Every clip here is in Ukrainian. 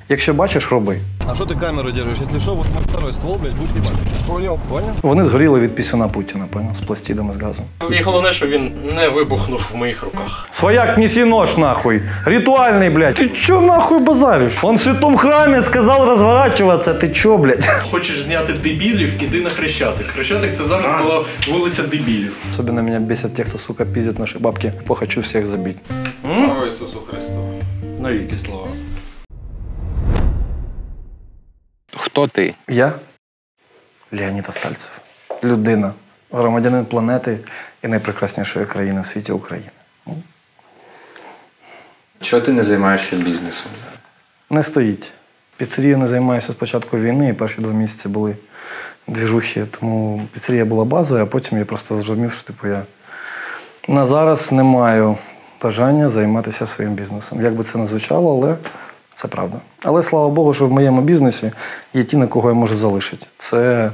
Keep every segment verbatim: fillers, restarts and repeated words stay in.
Якщо бачиш, роби. А що ти камеру держиш? Якщо що, вот второй ствол, блядь, будь їбати. Понял? Понял? Вони згоріли від пісюна Путіна, понял, з пластидами, з газом. І головне, що він не вибухнув в моїх руках. Свояк, неси нож, нахуй. Ритуальный, блядь. Ты чё нахуй базаришь? Он в святом храме сказал разворачиваться. Ты чё, блядь? Хочеш зняти дебілів, іди на Хрещатик. Хрещатик – це завжди була вулиця дебілів. Особенно меня бесят те, кто, сука, пиздит наши бабки. Похочу всех забить. Слава Ісусу Христу. Навіки слава. Хто ти? Я Леонід Остальцев. Людина, громадянин планети і найпрекраснішої країни в світі України. Чого ти не займаєшся бізнесом? Не стоїть. Піцерією не займаюся з початку війни, і перші два місяці були двіжухи. Тому піцерія була базою, а потім я просто зрозумів, що типу, я на зараз не маю бажання займатися своїм бізнесом. Як би це не звучало, але це правда. Але слава Богу, що в моєму бізнесі є ті, на кого я можу залишити. Це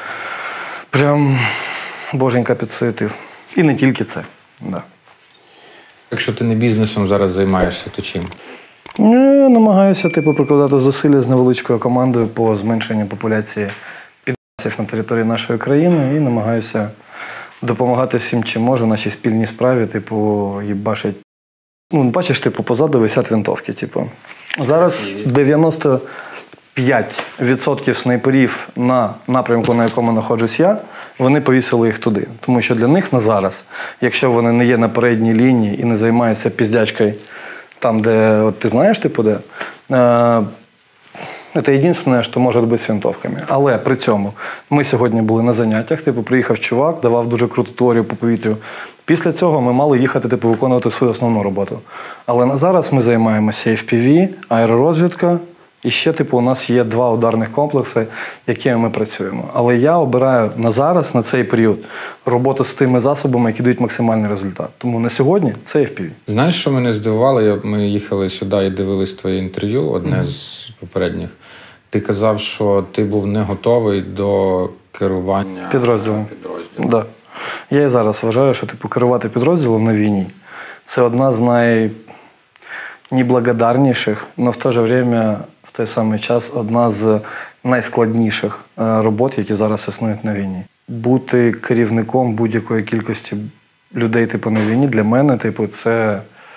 прям боженька підсуетив. І не тільки це. Да. Якщо ти не бізнесом зараз займаєшся, то чим? Я намагаюся типу, прикладати зусилля з невеличкою командою по зменшенню популяції підрасів на території нашої країни і намагаюся допомагати всім, чим можу, нашій спільній справі, типу, їбашить. Ну, бачиш, типу, позаду висять винтовки, типу. Зараз дев'яносто п'ять відсотків снайперів на напрямку, на якому знаходжусь я, вони повісили їх туди. Тому що для них на зараз, якщо вони не є на передній лінії і не займаються піздячкою там, де, от ти знаєш, типу, де, е, це єдине, що може бути з винтовками. Але при цьому ми сьогодні були на заняттях, типу, приїхав чувак, давав дуже круту теорію по повітрю. Після цього ми мали їхати, типу, виконувати свою основну роботу. Але на зараз ми займаємося еф пі ві, аеророзвідка, і ще, типу, у нас є два ударних комплекси, якими ми працюємо. Але я обираю на зараз, на цей період, роботу з тими засобами, які дають максимальний результат. Тому на сьогодні це еф пі ві. Знаєш, що мене здивувало? Ми їхали сюди і дивились твоє інтерв'ю, одне mm-hmm. з попередніх. Ти казав, що ти був не готовий до керування підрозділом. підрозділом. Да. Я і зараз вважаю, що типу, керувати підрозділом на війні – це одна з найнеблагодарніших, але в те ж время, в той самий час, одна з найскладніших робот, які зараз існують на війні. Бути керівником будь-якої кількості людей типу, на війні для мене типу, це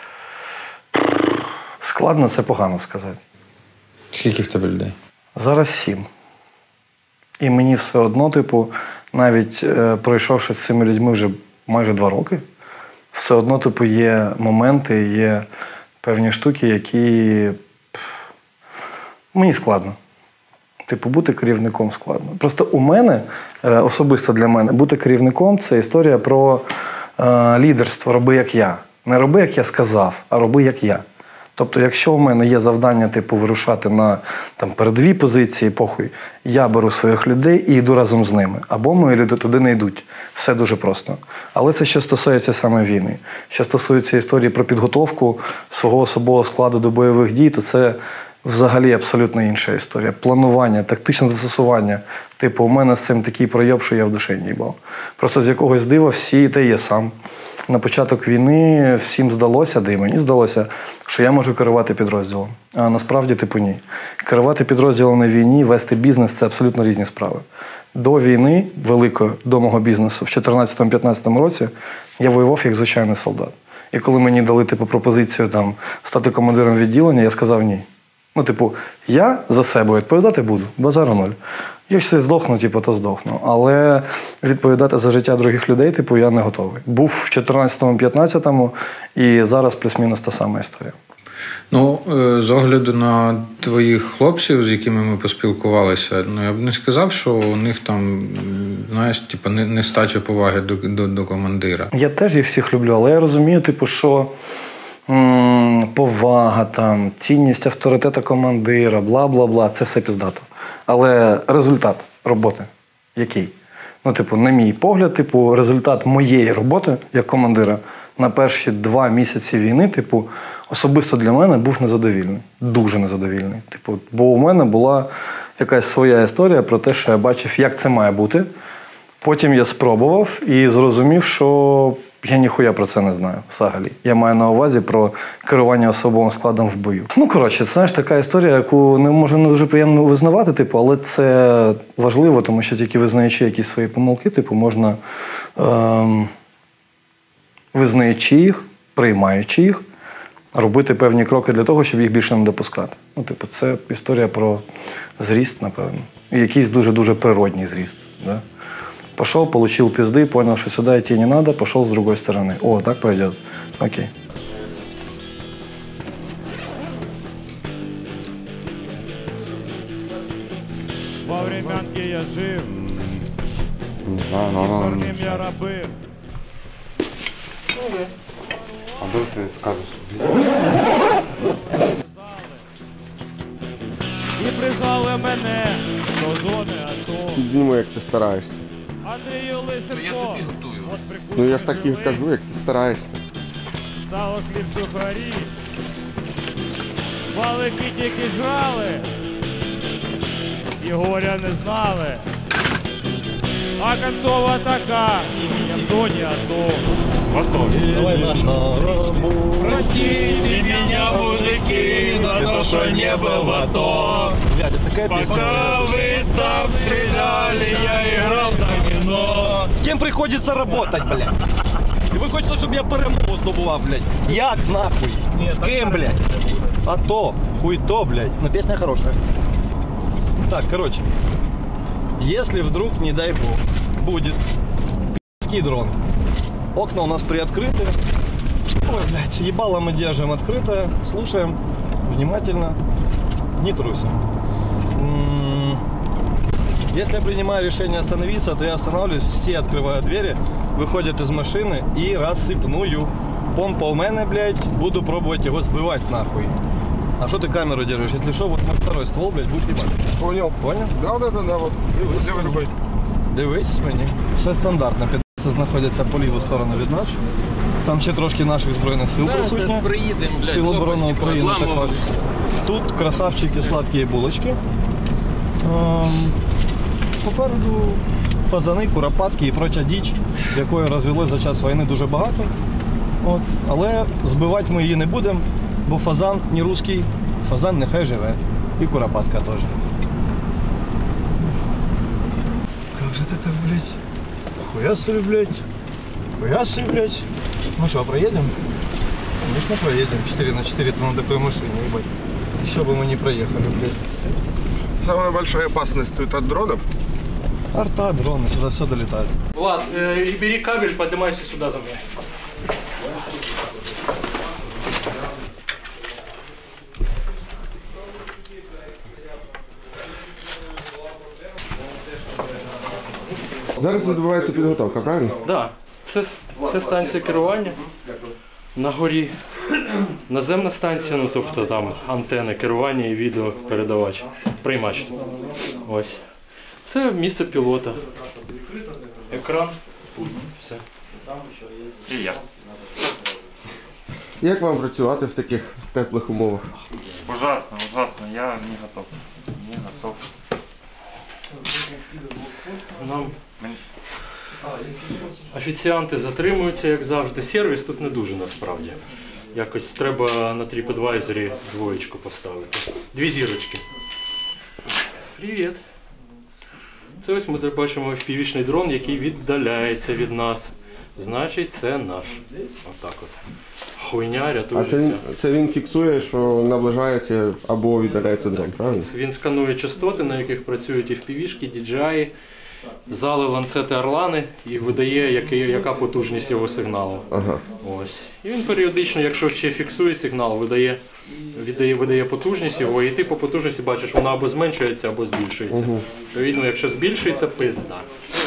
складно, це погано сказати. Скільки в тебе людей? Зараз сім. І мені все одно, типу, навіть е, пройшовши з цими людьми вже майже два роки, все одно, типу, є моменти, є певні штуки, які мені складно. Типу, бути керівником складно. Просто у мене, е, особисто для мене, бути керівником – це історія про е, лідерство, роби як я. Не роби, як я сказав, а роби як я. Тобто, якщо у мене є завдання, типу, вирушати на там, передові позиції, похуй, я беру своїх людей і йду разом з ними. Або мої люди туди не йдуть. Все дуже просто. Але це що стосується саме війни. Що стосується історії про підготовку свого особового складу до бойових дій, то це взагалі абсолютно інша історія. Планування, тактичне застосування. Типу, у мене з цим такий пройоб, що я в душі не їбав. Просто з якогось дива всі, та є сам. На початок війни всім здалося, да і мені здалося, що я можу керувати підрозділом. А насправді, типу, ні. Керувати підрозділом на війні, вести бізнес – це абсолютно різні справи. До війни, великої, до мого бізнесу, в чотирнадцятому-п'ятнадцятому році я воював як звичайний солдат. І коли мені дали, типу, пропозицію там, стати командиром відділення, я сказав ні. Ну, типу, я за себе відповідати буду, базару ноль. Якщо здохну, типу, то здохну. Але відповідати за життя других людей, типу, я не готовий. Був в чотирнадцятому-п'ятнадцятому і зараз плюс-мінус та сама історія. Ну, з огляду на твоїх хлопців, з якими ми поспілкувалися, ну, я б не сказав, що у них там, знаєш, типу, нестача поваги до, до, до командира. Я теж їх всіх люблю, але я розумію, типу, що м- повага, там, цінність авторитету командира, бла-бла-бла, це все піздато. Але результат роботи який? Ну, типу, на мій погляд, типу, результат моєї роботи як командира на перші два місяці війни, типу, особисто для мене був незадовільний. Дуже незадовільний. Типу, бо у мене була якась своя історія про те, що я бачив, як це має бути. Потім я спробував і зрозумів, що Я ніхуя про це не знаю взагалі. Я маю на увазі про керування особовим складом в бою. Ну, коротше, це, знаєш, така історія, яку не може не дуже приємно визнавати, типу, але це важливо, тому що тільки визнаючи якісь свої помилки, типу, можна, ем, визнаючи їх, приймаючи їх, робити певні кроки для того, щоб їх більше не допускати. Ну, типу, це історія про зріст, напевно. І якийсь дуже-дуже природній зріст. Да? Пошел, получил пизды, понял, что сюда идти не надо, пошел с другой стороны. О, так пойдет. Окей. Во времянки я жив, Не знаю, і но з оно... горним я робив. А вдруг ты скажешь, І призвали мене до зони АТО. Дімо, як ти стараєшся. Андрію Лисенко. Я тобі готую. Ну я ж так і кажу, як ти стараєшся. Сало, хліб, сухарі. Валики тільки жрали. І горя не знали. А концова така. Я в зоні АТО. Давай наш. Простите меня, мужики, за то, что не был в АТО. Блядь, это такая песня. Пока вы там стреляли, я играл на кино. С кем приходится работать, блядь? И вы хочете, чтобы я перемогу здобував, блядь? Як нахуй? С кем, блядь? А то, хуй то, блядь. Но песня хорошая. Так, короче. Если вдруг, не дай бог, будет пи***ский дрон. Окна у нас приоткрыты. Ой, блядь, ебало мы держим открытое. Слушаем внимательно. Не трусим. М-м- Если я принимаю решение остановиться, то я останавливаюсь, все открывают двери, выходят из машины и рассыпную. Помпа у мене, блядь, буду пробовать его сбивать нахуй. А что ты камеру держишь? Если что, вот мой второй ствол, блядь, будь ебать. Понял? Понял? Да, да, да, да, вот. Дивись Левой мені. рукой. Дивись мені. Все стандартно. Підаси знаходяться по ліву сторону від нас. Там ще трошки наших Збройних сил присутні. Сил оборони України також. Тут красавчики, сладкі булочки. Ем, Попереду фазани, куропатки і проча діч, якої розвелось за час війни дуже багато. От. Але збивати ми її не будемо, бо фазан не русський, фазан нехай живе. І куропатка теж. Как же ты так, блядь? Хуя себе, блядь. Хуя себе, блядь. Ну что, проедем? Конечно, проедем. четыре на четыре на такой машине, ебать. Еще бы мы не проехали, блядь. Самая большая опасность тут от дронов. Арта, дроны, сюда все долетает. Влад, э, и бери кабель, поднимайся сюда за мной. Зараз відбувається підготовка, правильно? Да, це, це станція керування. На горі наземна станція, ну тобто там антени керування і відеопередавач, приймач. Ось. Це місце пілота. Екран. Все. І я. Як вам працювати в таких теплих умовах? Ужасно, ужасно, я не готов. Не готов. Нам офіціанти затримуються, як завжди. Сервіс тут не дуже насправді. Якось треба на TripAdvisor двоєчку поставити. Дві зірочки. Привіт. Це ось ми бачимо еф пі ві-шний дрон, який віддаляється від нас. Значить, це наш. Отак от. Хуйня рятує А це він, життя. це він фіксує, що наближається або віддаляється дрон, правильно? Він сканує частоти, на яких працюють еф пі ві-шки, ді джей ай, зали, ланцети, орлани і видає, який, яка потужність його сигналу. Ага. Ось. І він періодично, якщо ще фіксує сигнал, видає, видає, видає потужність його, і ти по потужності бачиш, вона або зменшується, або збільшується. Угу. Відповідно, якщо збільшується, пизда.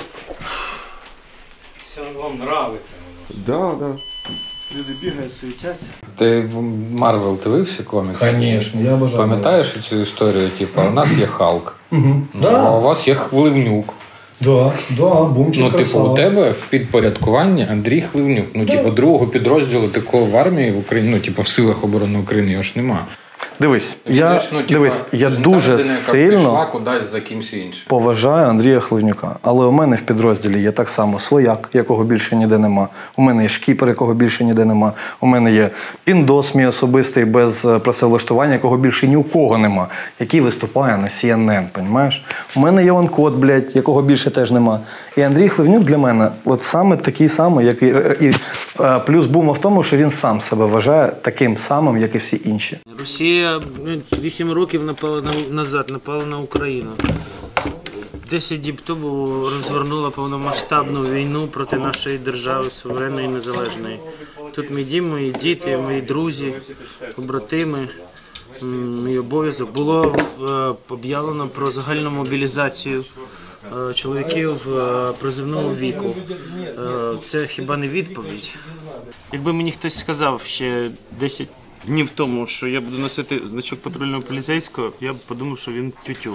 Все вам нравиться. Да, да. Люди бігають, суетяться. Ти в Марвел дивився комікси? Конечно, я обожаю. Пам'ятаєш цю історію? Типу, у нас є Халк, Угу. ну, а у вас є Хливнюк. Да, да, бумчик Ну, типу, красава. у тебе в підпорядкуванні Андрій Хливнюк. Ну, типу, другого підрозділу такого в армії в Україні, ну, типу, в силах оборони України його ж нема. Дивись, Він я, же ж, ну, типа, дивись, я це ж не дуже та людина, яка сильно пішла кудись за кимсь іншим. поважаю Андрія Хливнюка. Але у мене в підрозділі є так само свояк, якого більше ніде нема. У мене є шкіпер, якого більше ніде нема. У мене є піндос мій особистий без е, працевлаштування, якого більше ні у кого нема, який виступає на Сі Ен Ен, понімаєш? У мене є онкод, блядь, якого більше теж нема. І Андрій Хливнюк для мене от саме такий самий, як і, і е, плюс бума в тому, що він сам себе вважає таким самим, як і всі інші. Росія вісім років напала на, назад, напала на Україну. десять діб тому розгорнула повномасштабну війну проти нашої держави, суверенної і незалежної. Тут мій дім, мої діти, мої друзі, побратими, мій обов'язок. Було е, об'явлено про загальну мобілізацію е, чоловіків е, призовного віку. Е, це хіба не відповідь? Якби мені хтось сказав ще десять днів тому, що я буду носити значок патрульного поліцейського, я б подумав, що він тютю.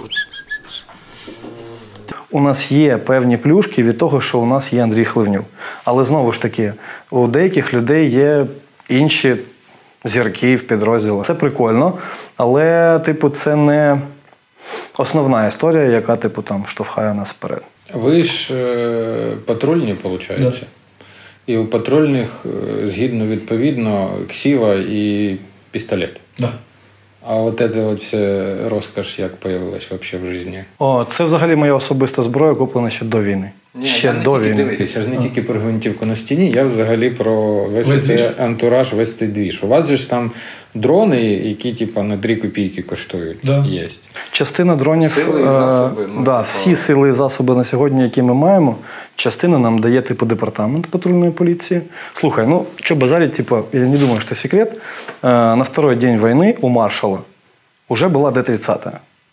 У нас є певні плюшки від того, що у нас є Андрій Хливнюк. Але знову ж таки, у деяких людей є інші зірки в підрозділах. Це прикольно, але типу, це не основна історія, яка типу, там, штовхає нас вперед. Ви ж е, патрульні, виходить? Да. І у патрульних, е, згідно відповідно, ксіва і пістолет. Да. А от це от все розкош як появилась взагалі в житті? О, це взагалі моя особиста зброя, куплена ще до війни. Ні, ще я не до тільки війни. дивитися, я ж не тільки про гвинтівку на стіні, я взагалі про весь, весь цей антураж, весь цей двіж. У вас же ж там дрони, які типу, на три копійки коштують. Да. Є. Частина дронів, сили і засоби. Ну, да, всі сили і засоби на сьогодні, які ми маємо, частина нам дає типу департамент патрульної поліції. Слухай, ну що базарить, типу, я не думаю, що це секрет. На второй день війни у маршала уже була Д тридцять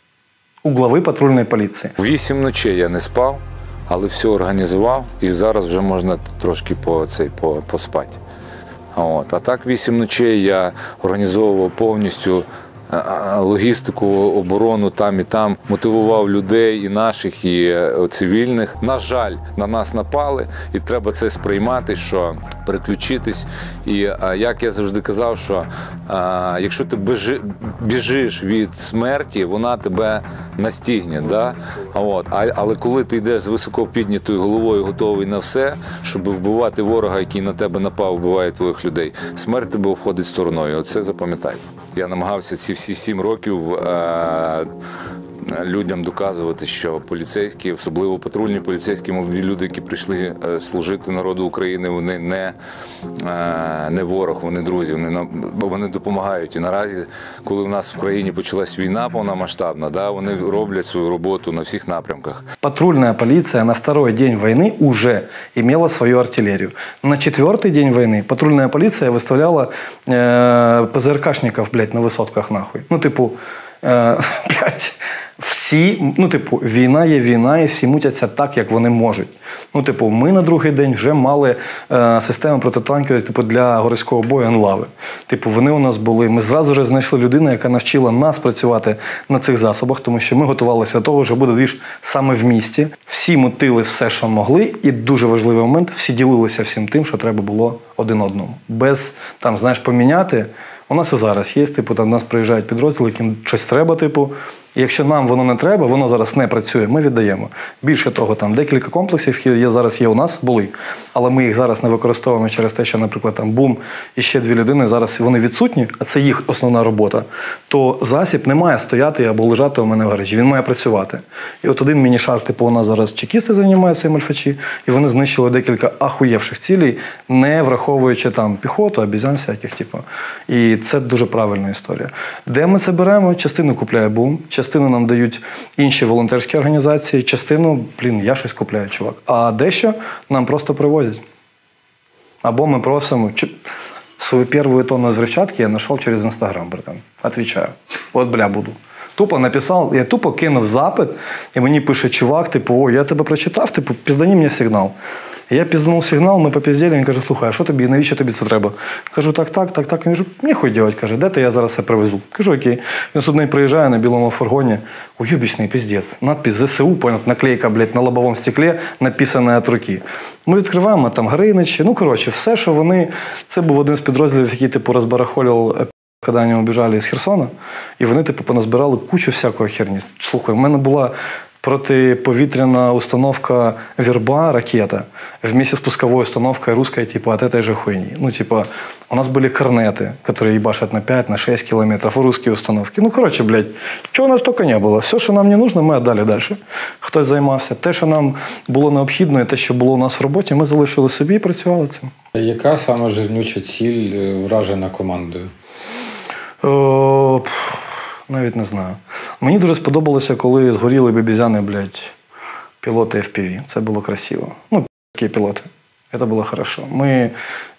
у глави патрульної поліції. Вісім ночей я не спав, але все організував і зараз вже можна трошки по, цей, по, поспати. От. А так вісім ночей я організовував повністю логістику, оборону там і там, мотивував людей і наших, і цивільних. На жаль, на нас напали, і треба це сприймати, що переключитись. І як я завжди казав, що а, якщо ти біжи, біжиш від смерті, вона тебе настигне. Да? От. А, але коли ти йдеш з високо піднятою головою, готовий на все, щоб вбивати ворога, який на тебе напав, вбиває твоїх людей, смерть тебе обходить стороною. Оце запам'ятай. Я намагався ці всі сім років е- людям доказувати, що поліцейські, особливо патрульні поліцейські, молоді люди, які прийшли служити народу України, вони не, е- не ворог, вони друзі, вони, вони допомагають. І наразі, коли в нас в країні почалась війна повномасштабна, да, вони роблять свою роботу на всіх напрямках. Патрульная полиция на второй день войны уже имела свою артиллерию. На четвертый день войны патрульная полиция выставляла э, ПЗРКшников, блядь, на высотках нахуй. Ну, типу, э, блядь, всі, ну, типу, війна є війна, і всі мутяться так, як вони можуть. Ну, типу, ми на другий день вже мали е, систему протитанкову, типу, для городського бою «Анлави». Типу, вони у нас були. Ми зразу ж знайшли людину, яка навчила нас працювати на цих засобах, тому що ми готувалися до того, що буде двіж саме в місті. Всі мутили все, що могли, і дуже важливий момент, всі ділилися всім тим, що треба було один одному. Без, там, знаєш, поміняти. У нас і зараз є, типу, там, до нас приїжджають підрозділи, яким щось треба, типу, і якщо нам воно не треба, воно зараз не працює, ми віддаємо. Більше того, там декілька комплексів, які є, зараз є у нас, були, але ми їх зараз не використовуємо через те, що, наприклад, там бум і ще дві людини, зараз вони відсутні, а це їх основна робота, то засіб не має стояти або лежати у мене в гаражі, він має працювати. І от один міні-шар, типу, у нас зараз чекісти займаються, і мальфачі, і вони знищили декілька ахуєвших цілей, не враховуючи там піхоту, обізян всяких, типу. І це дуже правильна історія. Де ми це беремо? Частину купляє бум, частину нам дають інші волонтерські організації, частину, блін, я щось купляю, чувак. А дещо нам просто привозять. Або ми просимо... Свою первую тонну взрывчатки я нашел через Инстаграм, братан. Отвечаю. От, бля, буду. Тупо написав, я тупо кинув запит, і мені пише чувак, типу, о, я тебе прочитав, типу, піздані мені сигнал. Я пізданув сигнал, ми попізділи, він каже, слухай, а що тобі, навіщо тобі це треба? Кажу, так, так, так, так. Він каже, мені хуй ділать, каже, де ти, я зараз це привезу. Кажу, окей. Він судний приїжджає на білому фургоні, уйобічний піздець. Надпись Зе Се У, понят, наклейка, блядь, на лобовому стеклі, написана від руки. Ми відкриваємо, там Гриничі, ну, коротше, все, що вони, це був один з підрозділів, який, типу, розбарахолив коли вони убіжали з Херсона, і вони типу поназбирали кучу всякої херні. Слухай, в мене була протиповітряна установка «Верба» ракета вместе с пусковой установкой русской типа от этой же хуйни. Ну, типа, у нас были корнеты, которые ебашат на пять, на шесть километров, русские установки. Ну, короче, блядь, чого у нас тільки не було. Все, що нам не нужно, ми віддали далі. Хтось займався. Те, що нам було необхідно, і те, що було у нас в роботі, ми залишили собі і працювали цим. Яка сама жирнюча ціль вражена командою? О, навіть не знаю. Мені дуже сподобалося, коли згоріли бебізяни, блядь, пілоти еф пі ві. Це було красиво. Ну, такі пілоти. Це було хорошо. Ми е,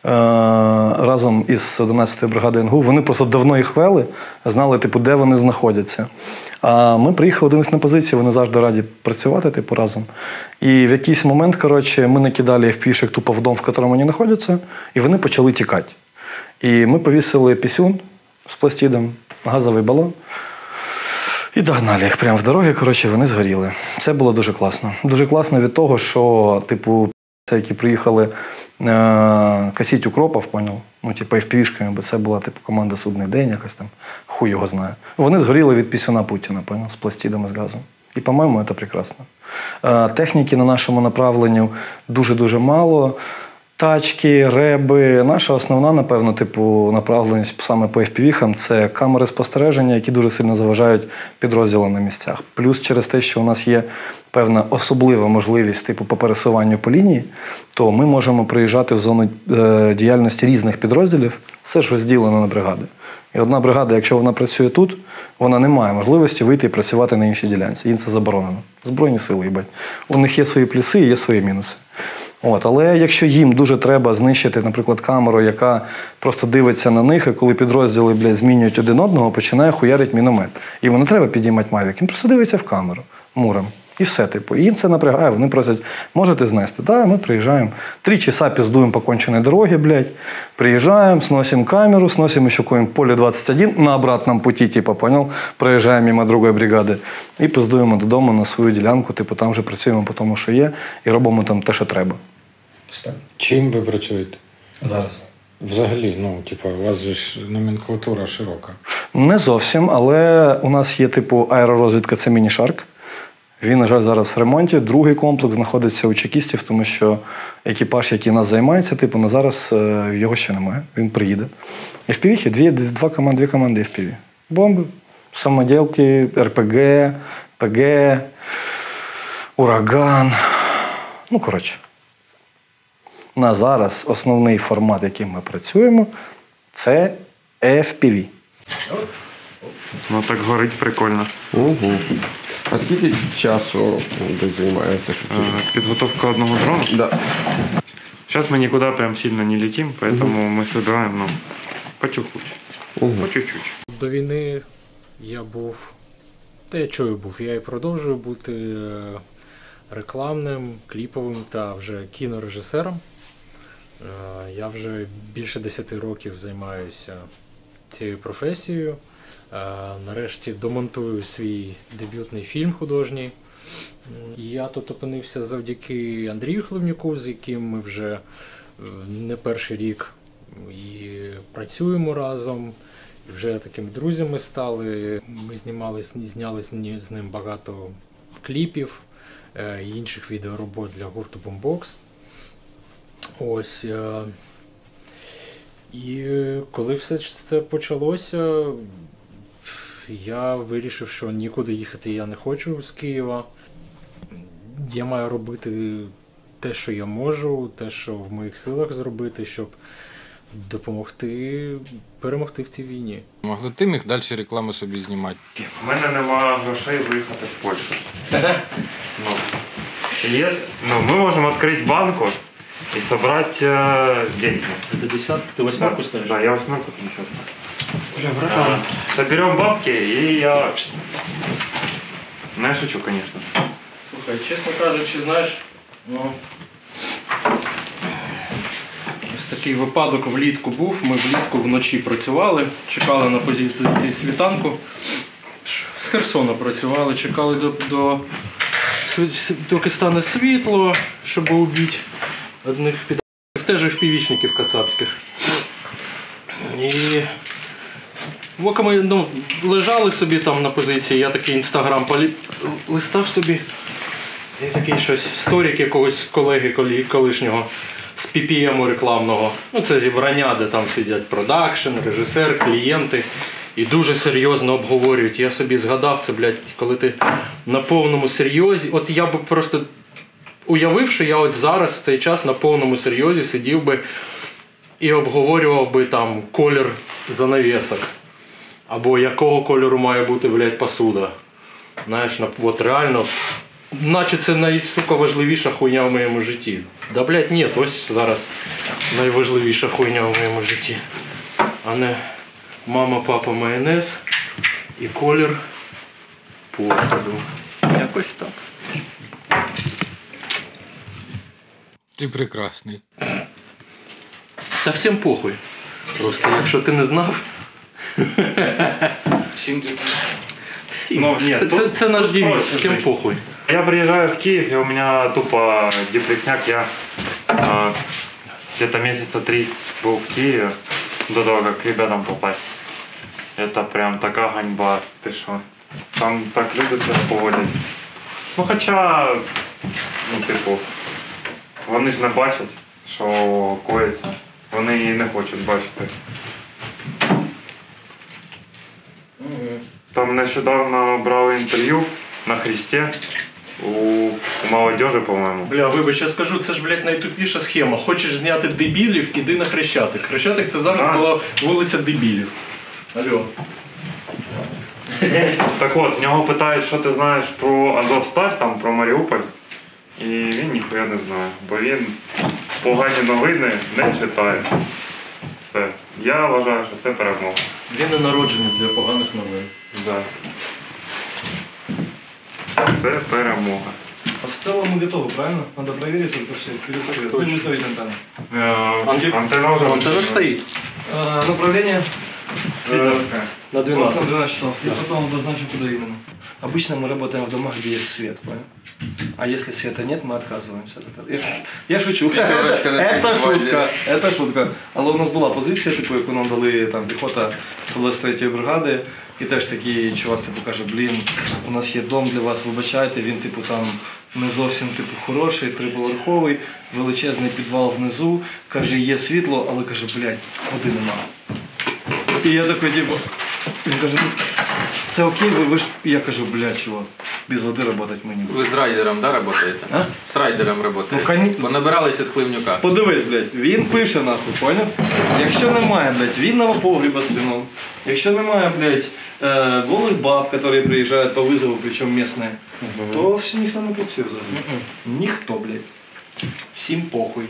разом із одинадцятою бригадою ен ге у, вони просто давно їх вели, знали, типу, де вони знаходяться. А ми приїхали до них на позиції, вони завжди раді працювати, типу, разом. І в якийсь момент, коротше, ми накидали еф пі шек тупо в дом, в якому вони знаходяться, і вони почали тікати. І ми повісили пісюн з пластидом, газовий балон. І догнали їх прямо в дорогі, коротше, вони згоріли. Це було дуже класно. Дуже класно від того, що, типу, це, які приїхали е- косити укропів, поняв? Ну, типу, еф пі ві-шками, бо це була, типу, команда «Судний день», якась там, хуй його знає. Вони згоріли від пісюна Путіна, поняв? З пластидом і з газом. І, по-моєму, це прекрасно. Е- техніки на нашому направленню дуже-дуже мало. Тачки, реби. Наша основна, напевно, типу, направленість саме по еф пі ві-хам – це камери спостереження, які дуже сильно заважають підрозділам на місцях. Плюс через те, що у нас є певна особлива можливість типу по пересуванню по лінії, то ми можемо приїжджати в зону е, діяльності різних підрозділів, все ж розділено на бригади. І одна бригада, якщо вона працює тут, вона не має можливості вийти і працювати на іншій ділянці. Їм це заборонено. Збройні сили, їбать. У них є свої плюси і є свої мінуси. От, але якщо їм дуже треба знищити, наприклад, камеру, яка просто дивиться на них, і коли підрозділи, блядь, змінюють один одного, починає хуярити міномет. Йому не треба підіймати мавік, він просто дивиться в камеру муром. І все, типу. І їм це напрягає, вони просять, можете знести? Так, ми приїжджаємо. Три часа піздуємо по конченій дорогі, блядь. Приїжджаємо, сносимо камеру, сносимо ще какое-нибудь поле двадцять один на обратному путі, типу, понял? Проїжджаємо мимо другої бригади. І пиздуємо додому на свою ділянку, типу, там вже працюємо по тому, що є, і робимо там те, що треба. Чим ви працюєте? Зараз. Взагалі, ну, типу, у вас же ж номенклатура широка. Не зовсім, але у нас є, типу, аеророзвідка, це міні-шарк. Він, на жаль, зараз в ремонті. Другий комплекс знаходиться у чекістів, тому що екіпаж, який нас займається, типу, на зараз його ще немає. Він приїде. еф пі ві, дві, два команди, дві команди еф пі ві. Бомби, самоділки, ер пі ге, пе ге, ураган. Ну, коротше. На зараз основний формат, яким ми працюємо, це еф пі ві. Ну так горить прикольно. Угу. А скільки часу десь займається? Щоб... Э, Підготовка одного дрона? Да. Сейчас мы никуда прям сильно не летим, поэтому угу. мы собираем, ну, по чуть-чуть. Угу. По чуть-чуть. До війни я був, та я чую був, я і продовжую бути рекламним, кліповим та вже кінорежисером. Я вже більше десяти років займаюся цією професією. Нарешті домонтую свій дебютний фільм художній. Я тут опинився завдяки Андрію Хливнюку, з яким ми вже не перший рік і працюємо разом. І вже такими друзями стали. Ми знімали, зняли з ним багато кліпів і інших відеоробот для гурту Boombox. Ось. І коли все це почалося, я вирішив, що нікуди їхати я не хочу з Києва. Я маю робити те, що я можу, те, що в моїх силах зробити, щоб допомогти перемогти в цій війні. Могли ти міг далі рекламу собі знімати? У мене немає грошей виїхати в Польщу. ну, є, ну, ми можемо відкрити банку и собрать э, деньги. Ты десятку, ты восьмерку ставишь? Да, я восьмерку, ты десятку. Бля, братан. А, соберем бабки, и я... Ну, я шучу, конечно. Слухай, чесно кажучи, знаєш, ну... Ось такий випадок влітку був. Ми влітку вночі працювали, чекали на позиції світанку. З Херсона працювали, чекали до... до... доки стане світло, щоб убити одних підарів, теж впівічників кацапських. І Поки ми ну, лежали собі там на позиції, я такий інстаграм полі... листав собі. І такий щось, сторік якогось колеги колі... колишнього з пі пі ему рекламного. Ну це зібрання, де там сидять продакшн, режисер, клієнти. І дуже серйозно обговорюють. Я собі згадав це, блядь, коли ти на повному серйозі. От я б просто уявив, що я от зараз в цей час на повному серйозі сидів би і обговорював би там колір занавесок. Або якого кольору має бути, блядь, посуда. Знаєш, от реально, наче це найважливіша хуйня в моєму житті. Да, блядь, ні, ось зараз найважливіша хуйня в моєму житті. А не мама, папа, майонез і колір посуду. Якось так. Ти прекрасний. Та всім похуй. Просто, якщо ти не знав. Всім Всім. Ну, ні, це, тут- це, це наш тут девіз, проще всім жити. похуй. Я приезжаю в Киев, и у меня тупо депресняк. Я э, где-то месяца три был в Киеве до того, как к ребятам попасть. Это прям такая ганьба, ты шо. Там так люди себя поводять. Ну хоча, ну типу, вони ж не бачать, що коїться. Вони і не хочуть бачити. Там нещодавно брали інтерв'ю на Христі у, у молодежі, по-моєму. Бля, вибач, я скажу, це ж, блядь, найтупіша схема. Хочеш зняти дебілів, іди на Хрещатик. Хрещатик це завжди Да. була вулиця дебілів. Алло. Так от, в нього питають, що ти знаєш про Азовсталь, там, про Маріуполь. І він ніхуя не знає, бо він погані новини не читає. Все. Я вважаю, що це перемога. Він не народжений для поганих новин. Да. Це перемога. А в целом мы готовы, правильно? Надо проверить только все. Пересмотреть. Точно. Не стоит антенна. Е, Анти- Антенна вже Антенна стоїть. А, направление Е, На двенадцать. двенадцать часов. И потом обозначим, куда именно. Обычно мы работаем в домах, где есть свет, понял? А если света нет, мы отказываемся от этого. Я, ш- я шучу. Это, это шутка. Это шутка. Але у нас була позиція, типу, яку нам дали там піхота двадцять третьої бригади. І теж такий чувак типу каже, блін, у нас є дом для вас, вибачайте, він типу там не зовсім типу хороший, триповерховий, величезний підвал внизу. Каже, є світло, але каже, блядь, води нема. І я такий, типу, він каже, ну, це окей, ви, ви ж, я кажу, блядь, чувак, без води працювати ми не будемо. Вы с райдером, да, работаете? А? С райдером работаете? Ну, коні- Понабирались от Хливнюка. Подивись, блядь, він пише нахуй, поняв? Якщо немає, блядь, вінного погреба з вином, якщо немає, блядь, е, голих баб, які приїжджають по визову, причому місні, то всі ніхто не працює взагалі. Ніхто, блядь. Всім похуй.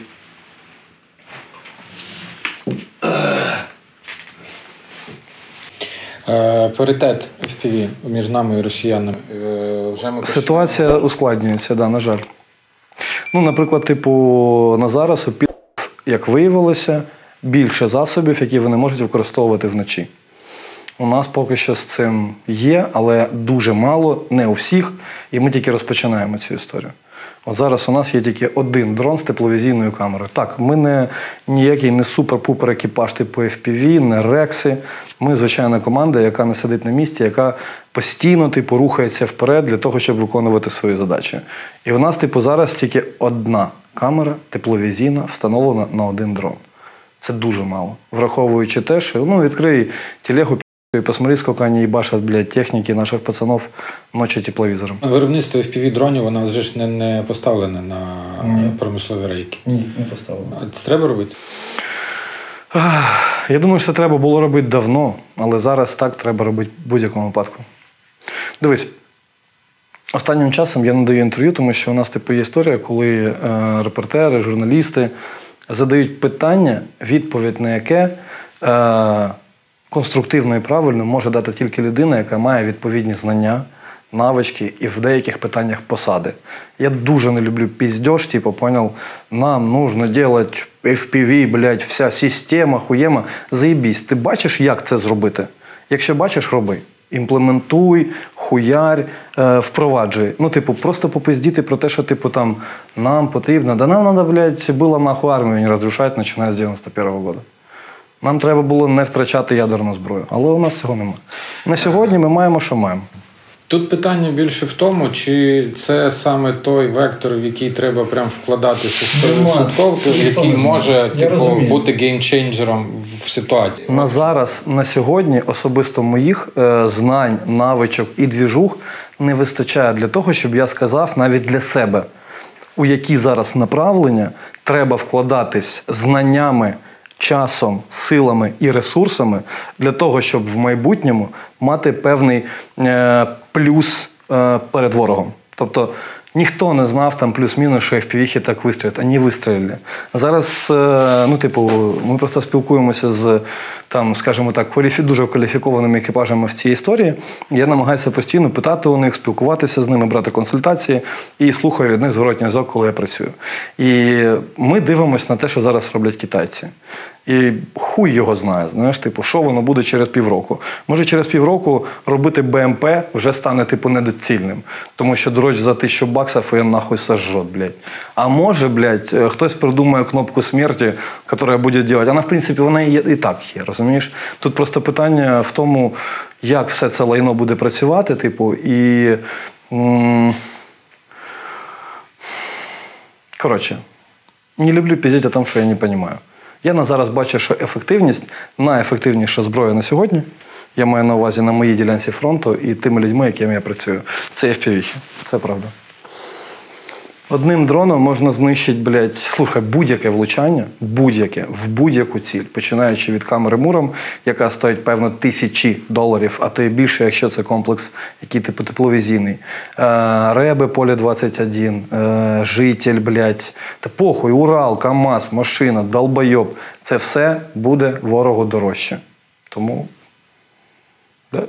Е, Паритет еф пі ві між нами і росіянами. Е, Вже ми Ситуація ускладнюється, да, на жаль. Ну, наприклад, типу, на зараз у пі***, як виявилося, більше засобів, які вони можуть використовувати вночі. У нас поки що з цим є, але дуже мало, не у всіх, і ми тільки розпочинаємо цю історію. От зараз у нас є тільки один дрон з тепловізійною камерою. Так, ми не ніякий не супер-пупер екіпаж типу еф пі ві, не рекси. Ми звичайна команда, яка не сидить на місці, яка постійно типу, рухається вперед для того, щоб виконувати свої задачі. І в нас типу, зараз тільки одна камера тепловізійна встановлена на один дрон. Це дуже мало. Враховуючи те, що ну, відкрий телегу и посмотри, сколько они ебашат, блядь, техники наших пацанов ночью тепловизором. Виробництво еф пі ві дронів, воно вже ж не, не поставлене на Ні. промислові рейки. Ні, не поставили. А це треба робити? Я думаю, що це треба було робити давно, але зараз так треба робити в будь-якому випадку. Дивись, останнім часом я надаю інтерв'ю, тому що у нас типу, є історія, коли е, репортери, журналісти задають питання, відповідь на яке е, конструктивно і правильно може дати тільки людина, яка має відповідні знання, навички і в деяких питаннях посади. Я дуже не люблю пиздеж, типу, понял, нам нужно делать еф пі ві, блядь, вся система, хуєма. Заєбісь, ти бачиш, як це зробити? Якщо бачиш, роби. Імплементуй, хуярь, е, впроваджуй. Ну, типу, просто попиздіти про те, що, типу, там, нам потрібно, да нам надо, блядь, було нахуй армію не розрушати, починаючи з дев'яносто першого года. Нам треба було не втрачати ядерну зброю. Але у нас цього немає. На сьогодні ми маємо, що маємо. Тут питання більше в тому, чи це саме той вектор, в який треба прям вкладатися сто відсотків, який може типу, бути геймчейнджером в ситуації. На зараз, на сьогодні, особисто моїх е, знань, навичок і двіжух не вистачає для того, щоб я сказав навіть для себе, у які зараз направлення треба вкладатись знаннями, часом, силами і ресурсами для того, щоб в майбутньому мати певний е, плюс е, перед ворогом. Тобто ніхто не знав там плюс-мінус, що еф пі ві так вистрілять, а не вистрілили. Зараз, е, ну, типу, ми просто спілкуємося з, там, скажімо так, кваліфі, дуже кваліфікованими екіпажами в цій історії. Я намагаюся постійно питати у них, спілкуватися з ними, брати консультації і слухаю від них зворотній зв'язок, коли я працюю. І ми дивимося на те, що зараз роблять китайці. І хуй його знає, знаєш, типу, що воно буде через півроку. Може через півроку робити бе ем пе вже стане, типу, недоцільним. Тому що дорож за тисячу баксів і він нахуй сожжет, блядь. А може, блядь, хтось придумає кнопку смерті, яка буде робити. Вона, в принципі, вона і, і так є, розумієш? Тут просто питання в тому, як все це лайно буде працювати, типу, і... М- Коротше, не люблю пиздіть о тому, що я не розумію. Я на зараз бачу, що ефективність, найефективніша зброя на сьогодні, я маю на увазі на моїй ділянці фронту і тими людьми, якими я працюю, це еф пі ві. Це правда. Одним дроном можна знищити, блядь, слухай, будь-яке влучання, будь-яке, в будь-яку ціль, починаючи від камери Муром, яка стоїть, певно, тисячі доларів, а то і більше, якщо це комплекс, який типу тепловізійний. Е, Реби Поле двадцять один, е, Житель, блядь, та похуй, Урал, КамАЗ, машина, долбойоб. Це все буде ворогу дорожче. Тому, да.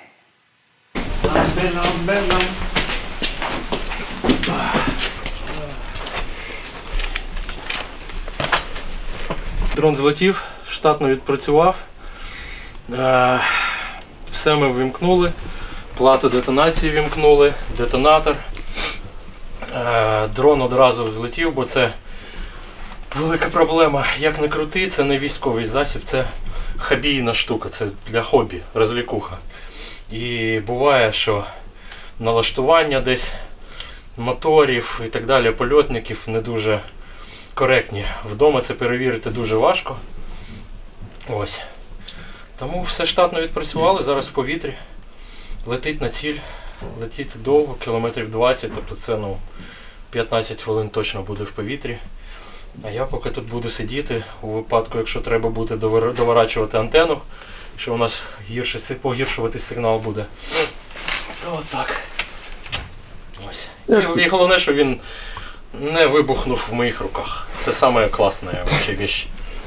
Дрон злетів, штатно відпрацював. Е, все ми вимкнули. Плату детонації вимкнули, детонатор. Е, дрон одразу злетів, бо це велика проблема. Як не крути, це не військовий засіб, це хобійна штука, це для хобі, розвлікуха. І буває, що налаштування десь моторів і так далі, польотників не дуже коректні. Вдома це перевірити дуже важко. Ось. Тому все штатно відпрацювали, зараз в повітрі. Летить на ціль, летить довго, кілометрів двадцять, тобто це ну, п'ятнадцять хвилин точно буде в повітрі. А я поки тут буду сидіти, у випадку, якщо треба буде доворачувати антенну, що у нас гірше, погіршувати сигнал буде. Отак. Ось. І, і головне, що він не вибухнув в моїх руках. Це саме класна вообще вещь.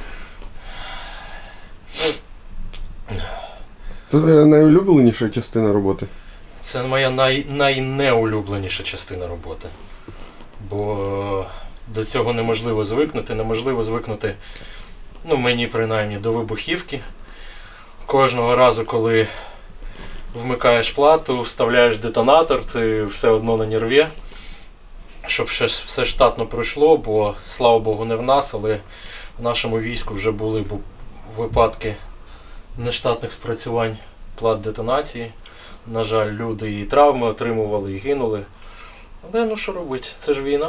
Це найулюбленіша частина роботи? Це моя най, найнеулюбленіша частина роботи. Бо до цього неможливо звикнути. Неможливо звикнути, ну мені принаймні, до вибухівки. Кожного разу, коли вмикаєш плату, вставляєш детонатор, це все одно на нерві. Щоб все, все штатно пройшло, бо, слава Богу, не в нас, але в нашому війську вже були випадки нештатних спрацювань плат детонації. На жаль, люди і травми отримували, і гинули. Але ну що робити, це ж війна.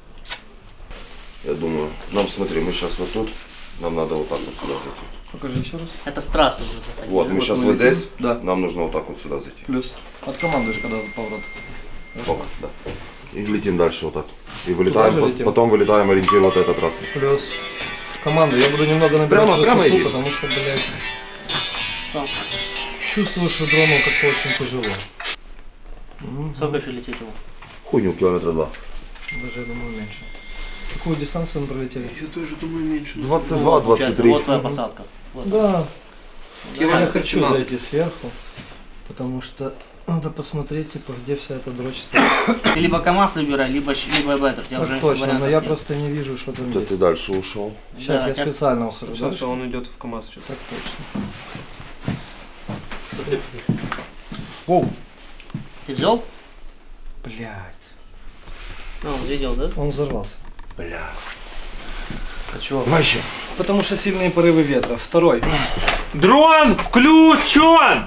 Я думаю, нам смотри, мы сейчас вот тут, нам надо вот так вот сюда зайти. Покажи еще раз. Это с трассы уже заходить. Вот, мы сейчас вот здесь, да. Нам нужно вот так вот сюда зайти. Плюс. Откомандуешь, когда за поворот. Оп, да. И летим дальше вот так. И вылетаем, по- потом вылетаем, ориентир вот этой трассы. Плюс. Команда, я буду немного набирать Прямо, прямо высоту, иди. потому что, блядь, Что? чувствую, что дрону как-то очень тяжело. Сколько еще лететь его? Хуйню, километра два. Даже, я думаю, меньше. Какую дистанцию мы пролетели? Я тоже думаю меньше. двадцать два двадцать три. Вот твоя посадка. Вот. Да. Я Давай, хочу семнадцать. зайти сверху, потому что надо посмотреть, типа, где вся эта дрочь стоит. Ты либо КамАЗ выбирай, либо, щ- либо Беттер. Так точно, но я просто не вижу, что там Да есть. ты дальше ушел. Сейчас Да, я так- специально ухожу Все, дальше. что он идет в КамАЗ сейчас. Так точно. Воу. Ты взял? Блять. А, он видел, да? Он взорвался. Бля. А чего? Давай еще. Потому что сильные порывы ветра. Второй. Дрон включен!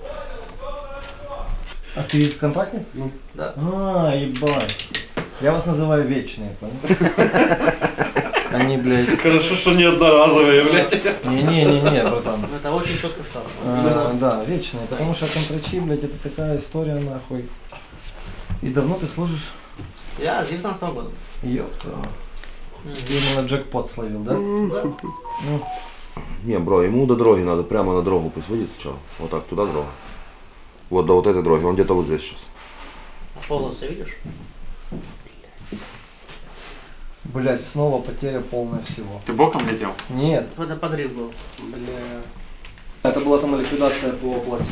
А ты в контакте? Ну, да. А, ебать. Я вас называю вечные, понял? Они, блядь... Хорошо, что не одноразовые, блядь. Не-не-не, братан. Это очень четко стало. А, да, вечные, потому что контрачи, блядь, это такая история, нахуй. И давно ты служишь? Я с девятнадцатого года. Ёпта. Именно джекпот словил, да? Да. Ну. Не, бро, ему до дороги надо, прямо на дорогу пусть выйдет сначала. Вот так, туда дорога. Вот до вот этой дороги, он где-то вот здесь сейчас. Полосы видишь? Блять, снова потеря полная всего. Ты боком летел? Нет. Это подрыв был. Бля. Это была самоликвидация по оплате.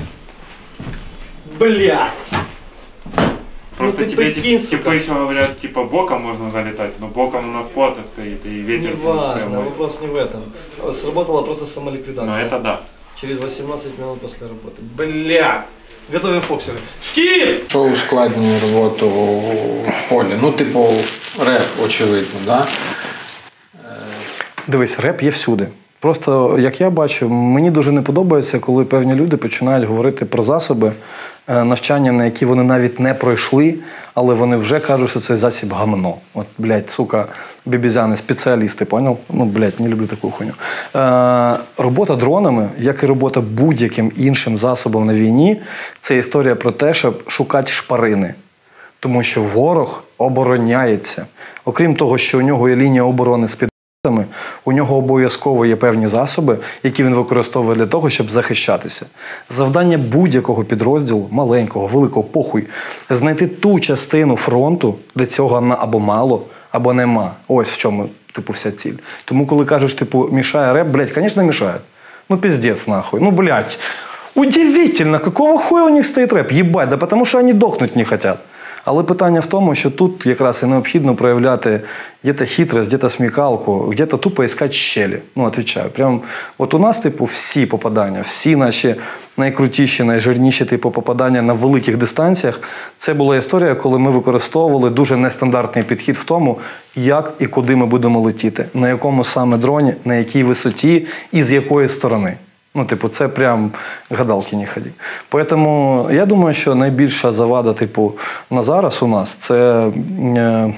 Блять! Просто ну, тебе прикинь, типа, типа еще говорят, типа боком можно залетать, но боком у нас плата стоит и ветер. Не важно, вопрос не в этом. Сработала просто самоликвидация. Ну это да. Через восемнадцать минут после работы. Блять! Готовим фоксеры. Шкіп! Що ускладнює роботу в полі? Ну, типу, реп, очевидно, да? Дивись, реп є всюди. Просто, як я бачу, мені дуже не подобається, коли певні люди починають говорити про засоби навчання, на які вони навіть не пройшли, але вони вже кажуть, що цей засіб гамно. От, блядь, сука, бібізяни, спеціалісти, понял? Ну, блядь, не люблю таку хуйню. Е, робота дронами, як і робота будь-яким іншим засобом на війні, це історія про те, щоб шукати шпарини. Тому що ворог обороняється. Окрім того, що у нього є лінія оборони з підписами, у нього обов'язково є певні засоби, які він використовує для того, щоб захищатися. Завдання будь-якого підрозділу, маленького, великого, похуй, знайти ту частину фронту, де цього або мало, або нема. Ось в чому, типу, вся ціль. Тому, коли кажеш, типу, мішає реп, блядь, звісно, мішає. Ну, пиздец, нахуй. Ну, блядь, удивительно, какого хуя у них стоїть реп? Єбать, да потому що вони дохнуть не хотят. Але питання в тому, що тут якраз і необхідно проявляти где-то хитрость, где-то смікалку, где-то тупо искать щелі. Ну, отвечаю. Прям, от у нас, типу, всі попадання, всі наші найкрутіші, найжирніші типу попадання на великих дистанціях, це була історія, коли ми використовували дуже нестандартний підхід в тому, як і куди ми будемо летіти, на якому саме дроні, на якій висоті і з якої сторони. Ну, типу, це прям гадалки не ході. Поэтому я думаю, що найбільша завада, типу, на зараз у нас, це е,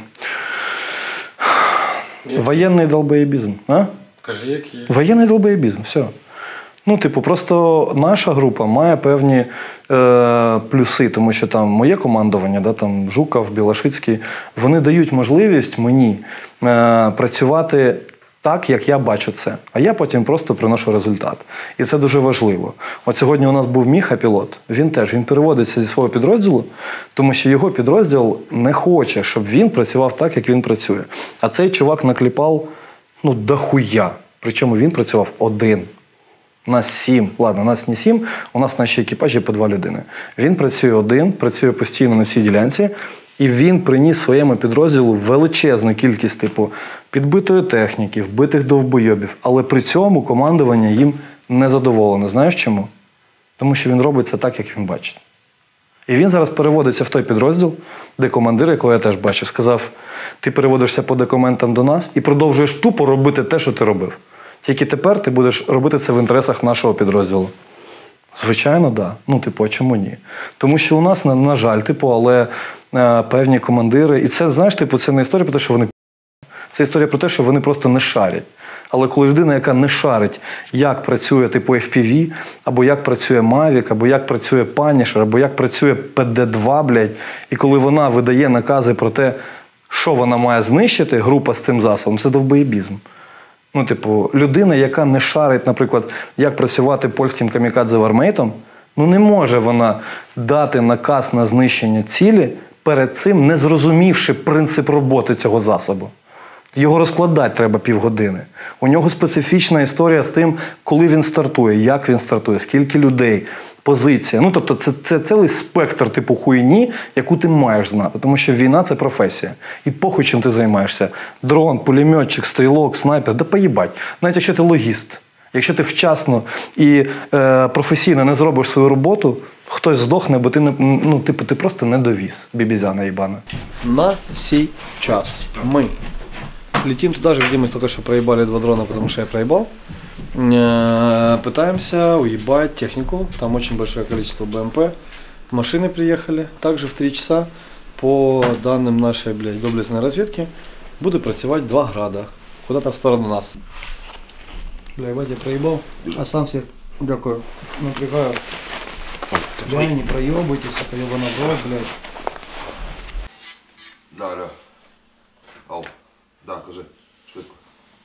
воєнний долбоєбізм. А? Кажи, як є. Воєнний долбоєбізм, все. Ну, типу, просто наша група має певні е, плюси, тому що там моє командування, да, там Жуков, Білошицький, вони дають можливість мені е, працювати так, як я бачу це. А я потім просто приношу результат. І це дуже важливо. От сьогодні у нас був Міха-пілот. Він теж, він переводиться зі свого підрозділу, тому що його підрозділ не хоче, щоб він працював так, як він працює. А цей чувак накліпав, ну, дохуя. Причому він працював один. Нас сім. Ладно, нас не сім, у нас наші екіпажі по два людини. Він працює один, працює постійно на цій ділянці, і він приніс своєму підрозділу величезну кількість типу підбитої техніки, вбитих довбойобів. Але при цьому командування їм не задоволене. Знаєш чому? Тому що він робить це так, як він бачить. І він зараз переводиться в той підрозділ, де командир, якого я теж бачив, сказав, ти переводишся по документам до нас і продовжуєш тупо робити те, що ти робив. Тільки тепер ти будеш робити це в інтересах нашого підрозділу. Звичайно, так. Да. Ну, типу, а чому ні? Тому що у нас, на, на жаль, типу, але е, певні командири, і це, знаєш, типу, це не історія про те, що вони це історія про те, що вони просто не шарять. Але коли людина, яка не шарить, як працює типу еф пі ві, або як працює Mavic, або як працює Punisher, або як працює пе де два, блядь, і коли вона видає накази про те, що вона має знищити, група з цим засобом, це довбоєбізм. Ну, типу, людина, яка не шарить, наприклад, як працювати польським камікадзе-вармейтом, ну не може вона дати наказ на знищення цілі, перед цим не зрозумівши принцип роботи цього засобу. Його розкладати треба півгодини. У нього специфічна історія з тим, коли він стартує, як він стартує, скільки людей, позиція. Ну, тобто, це, це цілий спектр типу хуйні, яку ти маєш знати. Тому що війна – це професія. І похуй, чим ти займаєшся. Дрон, пулеметчик, стрілок, снайпер – да поїбать. Навіть якщо ти логіст. Якщо ти вчасно і е, професійно не зробиш свою роботу, хтось здохне, бо ти, не, ну, типу, ти просто не довіз, бібізяна їбана. На сей час ми Летим туда же, где мы только что проебали два дрона, потому что я проебал. Пытаемся уебать технику. Там очень большое количество БМП. Машины приехали. Также в три часа, по данным нашей, блядь, доблестной разведки, буду працевать два града. Куда-то в сторону нас. Бля, ебать, я проебал. А сам всех, дякую, напрягаю. Бля, не проебывайтесь, это ебаный брод, блядь. Да, алло. Ау. Да, кажи. Швидко.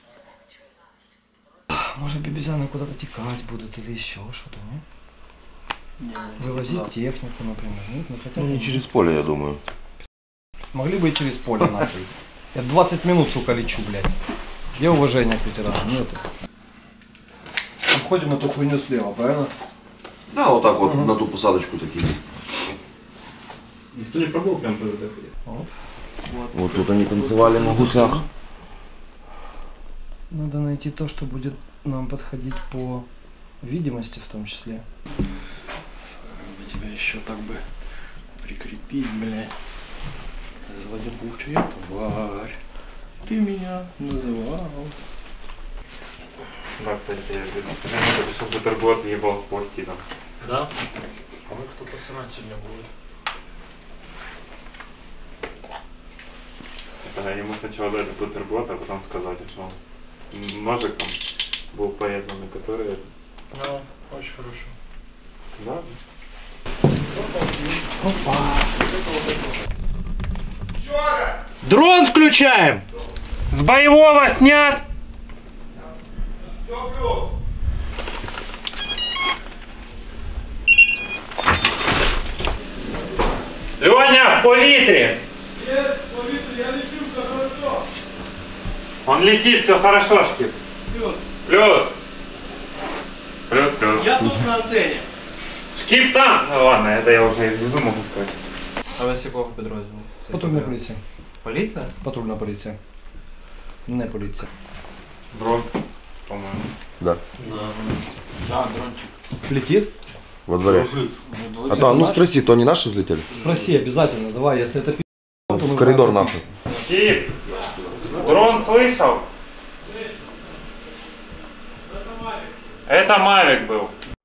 Может, бебезяны куда-то текать будут или еще что-то, не? Вывозить технику, например. Нет, ну, хотя Ну, не через поле, я думаю. Могли бы и через поле, нахуй. Я двадцать минут, сука, лечу, блядь. Где уважение к ветеранам? Нету. Обходим эту хуйню слева, правильно? Да, вот так вот, угу. На ту посадочку такие. Никто не пробовал прям по ВД ходить? Вот. Вот тут они танцевали на гуслях. Надо найти то, что будет нам подходить по видимости в том числе. Тебя еще так бы прикрепить, блядь. Злодебучая тварь. Ты меня называл. Да, кстати, я решил бутерброд ебал с пластином. Да? А вы кто-то срать сегодня будет. Это ему сначала дали бутерброд, а потом сказали, что он ножик там был порезанный, который... Ну, очень хорошо. Да? Опа! Дрон включаем! С боевого снят! Лёня, в повітрі! Нет, в повітрі, я лечу, все хорошо. Он летит, все хорошо, Шкип. Плюс. Плюс. Плюс, плюс. Я тут на антенне. Шкип там! Ну ладно, это я уже и внизу могу сказать. А ви з якого підрозділу? Патрульна поліція. Поліція? Патрульна поліція. Не поліція. Дрон, по-моему. Да. Да, дрончик. Летит? Во дворе. А да, ну спроси, то они наши взлетели? Спроси обязательно, давай, если это пи***, то В мы коридор знаем, нахуй. Шкип! Дрон слышал? Это Мавик был.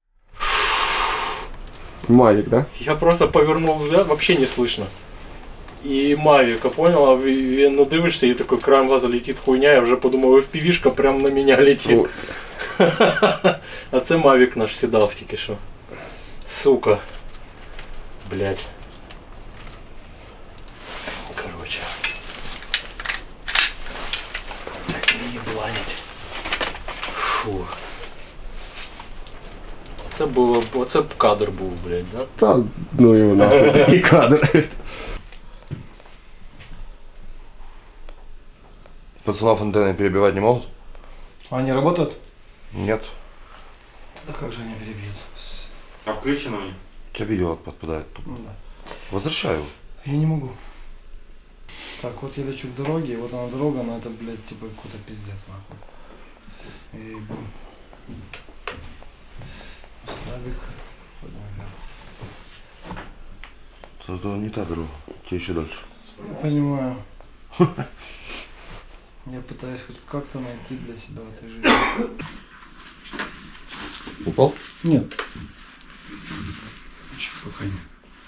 Мавик, да? Я просто повернул взгляд, вообще не слышно. И Мавика, понял, а вы, ну дивишься, и такой краем глаза летит хуйня, я вже подумав, эф пі ві-шка прям на меня летит. А це Мавик наш сідав тільки що. Сука. Блять. Короче. Так не ебланить. Фу. Це було, оце б кадр був, блядь, да? Та, ну його нахуй, такий кадр. Пацанов антенны перебивать не могут? А они работают? Нет. Тогда как же они перебьют? А включено они? У тебя видео подпадает. Ну да. Возвращаю. Я не могу. Так, вот я лечу к дороге, вот она дорога, но это, блядь, типа какой-то пиздец, нахуй. И, блин. Славик. Это не та дорога. Тебе еще дальше. Я понимаю. Я пытаюсь хоть как-то найти для себя в этой жизни. Упал? Нет. Еще пока нет.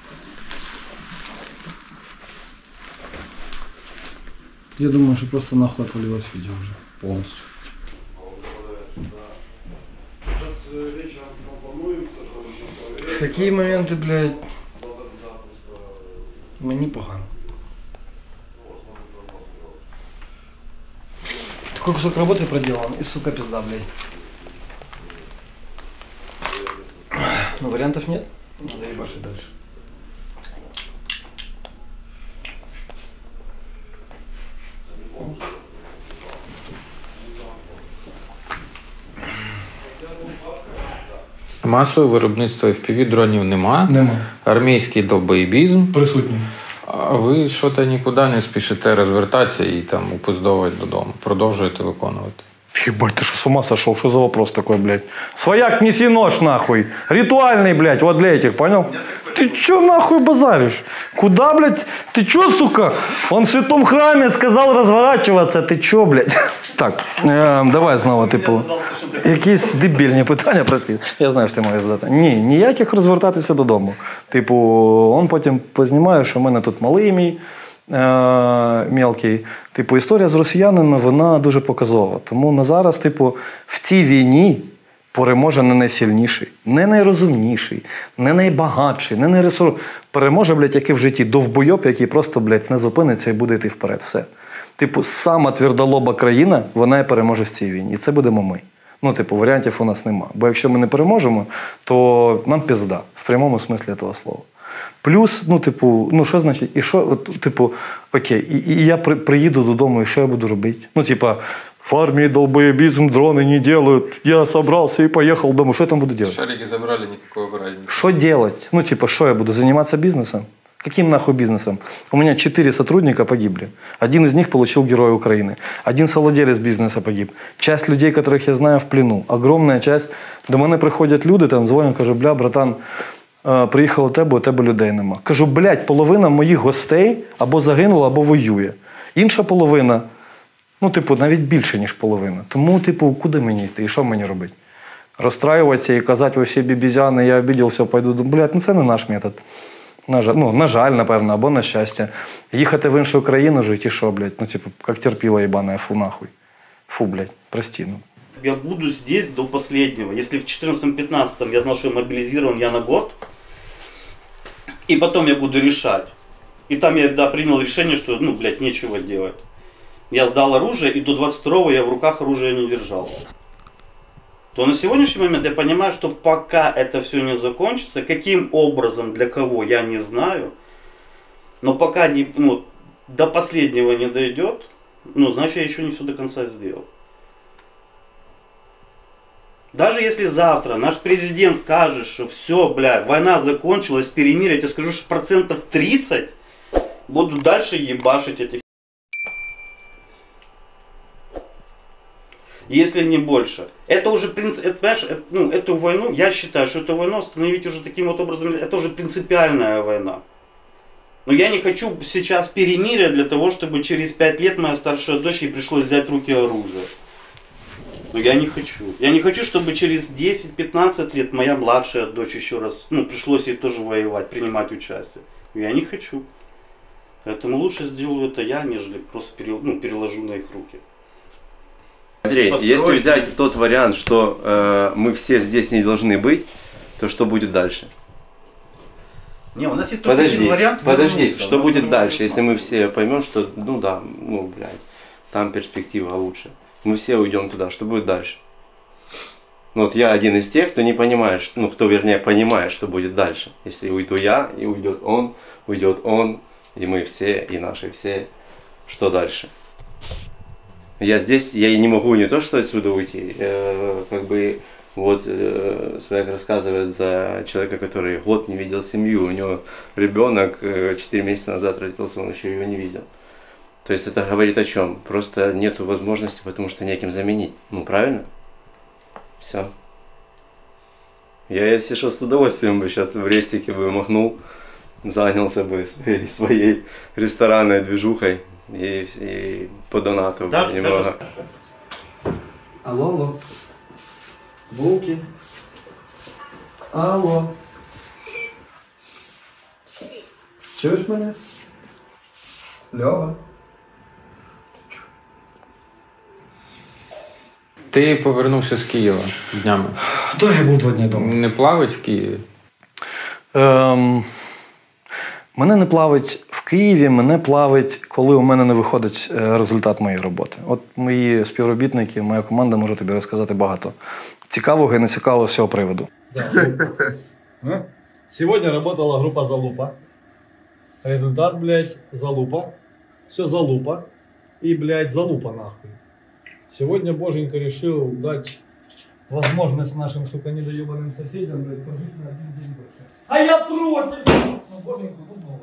Я думаю, что просто нахуй отвалилось видео уже полностью. Какие моменты, блядь, мені погано. Такой кусок работы проделан, и сука пизда, блядь. Ну вариантов нет, надо ебашить дальше. Масового виробництва еф пі ві-дронів нема. Нема. Армійський долбоєбізм. Присутній. А ви що-то нікуди не спішите розвертатися і там упиздовувати додому. Продовжуєте виконувати. Ебать, ты что, с ума сошел? Что за вопрос такой, блядь? Свояк, неси нож, нахуй. Ритуальный, блядь, вот для этих, понял? Ты чё нахуй базаришь? Куда, блядь? Ты чё, сука? Он в святом храме сказал разворачиваться. Ти чо, блядь? Так, е, давай знову, типу, якісь дебільні питання, прості. Я знаю, що ти маєш задати. Ні, ніяких розвертатися додому. Типу, он потім познімає, що в мене тут малий мій, е, мелкий. Типу, історія з росіянами, вона дуже показова. Тому на зараз, типу, в цій війні переможе не найсильніший, не найрозумніший, не найбагатший, не найресурс. Переможе, блядь, який в житті довбойоб, який просто, блядь, не зупиниться і буде йти вперед. Все. Типу, сама твердолоба країна, вона і переможе в цій війні. І це будемо ми. Ну, типу, варіантів у нас нема. Бо якщо ми не переможемо, то нам пізда. В прямому смислі цього слова. Плюс, ну, типу, ну, що значить, і що, от, типу, окей, і, і я при, приїду додому, і що я буду робити? Ну, типа, в армии долбоебизм, дроны не делают, я собрался и поехал домой. Что я там буду делать? Шарики забрали, никакого разницы. Что делать? Ну, типа, что я буду, заниматься бизнесом? Каким нахуй бизнесом? У меня четыре сотрудника погибли. Один из них получил Героя Украины. Один совладелец бизнеса погиб. Часть людей, которых я знаю, в плену. Огромная часть. До мене приходять люди, там, дзвонять, кажуть, бля, братан, приїхав у тебе, у тебе людей нема. Кажу, блядь, половина моїх гостей або загинула, або воює. Інша половина, ну, типу, навіть більше, ніж половина. Тому, типу, куди мені йти і що мені робити? Розстраюватися і казати, ви всі бібізяни, я обідівся, пойду. Блядь, ну це не наш метод. На жаль, ну, на жаль, напевно, або на щастя. Їхати в іншу країну жити, і що, блядь? Ну, типу, як терпіла єбана, фу нахуй. Фу, блядь, прости, ну. Я буду здесь до последнего. Если в четырнадцатом-пятнадцатом я знал, что я мобилизирован, я на год, и потом я буду решать. И там я, да, принял решение, что, ну, блядь, нечего делать. Я сдал оружие, и до двадцать второго я в руках оружия не держал. То на сегодняшний момент я понимаю, что пока это все не закончится, каким образом, для кого, я не знаю. Но пока не, ну, до последнего не дойдет, ну, значит, я еще не все до конца сделал. Даже если завтра наш президент скажет, что все, бля, война закончилась, перемирие, я тебе скажу, что процентов тридцать будут дальше ебашить этих. Если не больше. Это уже, это, понимаешь, это, ну, эту войну, я считаю, что эту войну остановить уже таким вот образом, это уже принципиальная война. Но я не хочу сейчас перемирия для того, чтобы через пять лет моя старшая дочь ей пришлось взять в руки оружие. Но я не хочу. Я не хочу, чтобы через десять-пятнадцать лет моя младшая дочь еще раз, ну, пришлось ей тоже воевать, принимать участие. Я не хочу. Поэтому лучше сделаю это я, нежели просто перел, ну, переложу на их руки. Андрей, Построить. Если взять тот вариант, что э, мы все здесь не должны быть, то что будет дальше? Не, у нас есть только подожди, один вариант. Подожди, что будет дальше, если мы все поймем, что, ну да, ну, блядь, там перспектива лучше. Мы все уйдем туда, что будет дальше? Ну, вот я один из тех, кто не понимает, ну, кто, вернее, понимает, что будет дальше. Если уйду я, и уйдет он, уйдет он, и мы все, и наши все, что дальше? Я здесь, я и не могу не то, что отсюда уйти, э, как бы, вот, э, Свояк рассказывает за человека, который год не видел семью, у него ребенок э, четыре месяца назад родился, он еще его не видел. То есть это говорит о чем? Просто нету возможности, потому что неким заменить. Ну, правильно? Все. Я, если что, с удовольствием бы сейчас в рестике бы махнул, занялся бы своей, своей ресторанной движухой и, и по донату даже, немного. Даже... Алло, алло. Булки. Алло. Чуєш мене? Льова. Ти повернувся з Києва днями. Так, я був два дні вдома. Не плавить в Києві? Ем, мене не плавить в Києві, мене плавить, коли у мене не виходить результат моєї роботи. От мої співробітники, моя команда може тобі розказати багато цікавого і нецікавого з цього приводу. Сегодня работала группа «Залупа». Результат, блядь, «Залупа». Все «Залупа». И, блядь, «Залупа» нахуй. Сегодня Боженька решил дать возможность нашим, сука, недоебанным соседям, блядь, пожить на один день больше. А я против! Ну, Боженька, ну,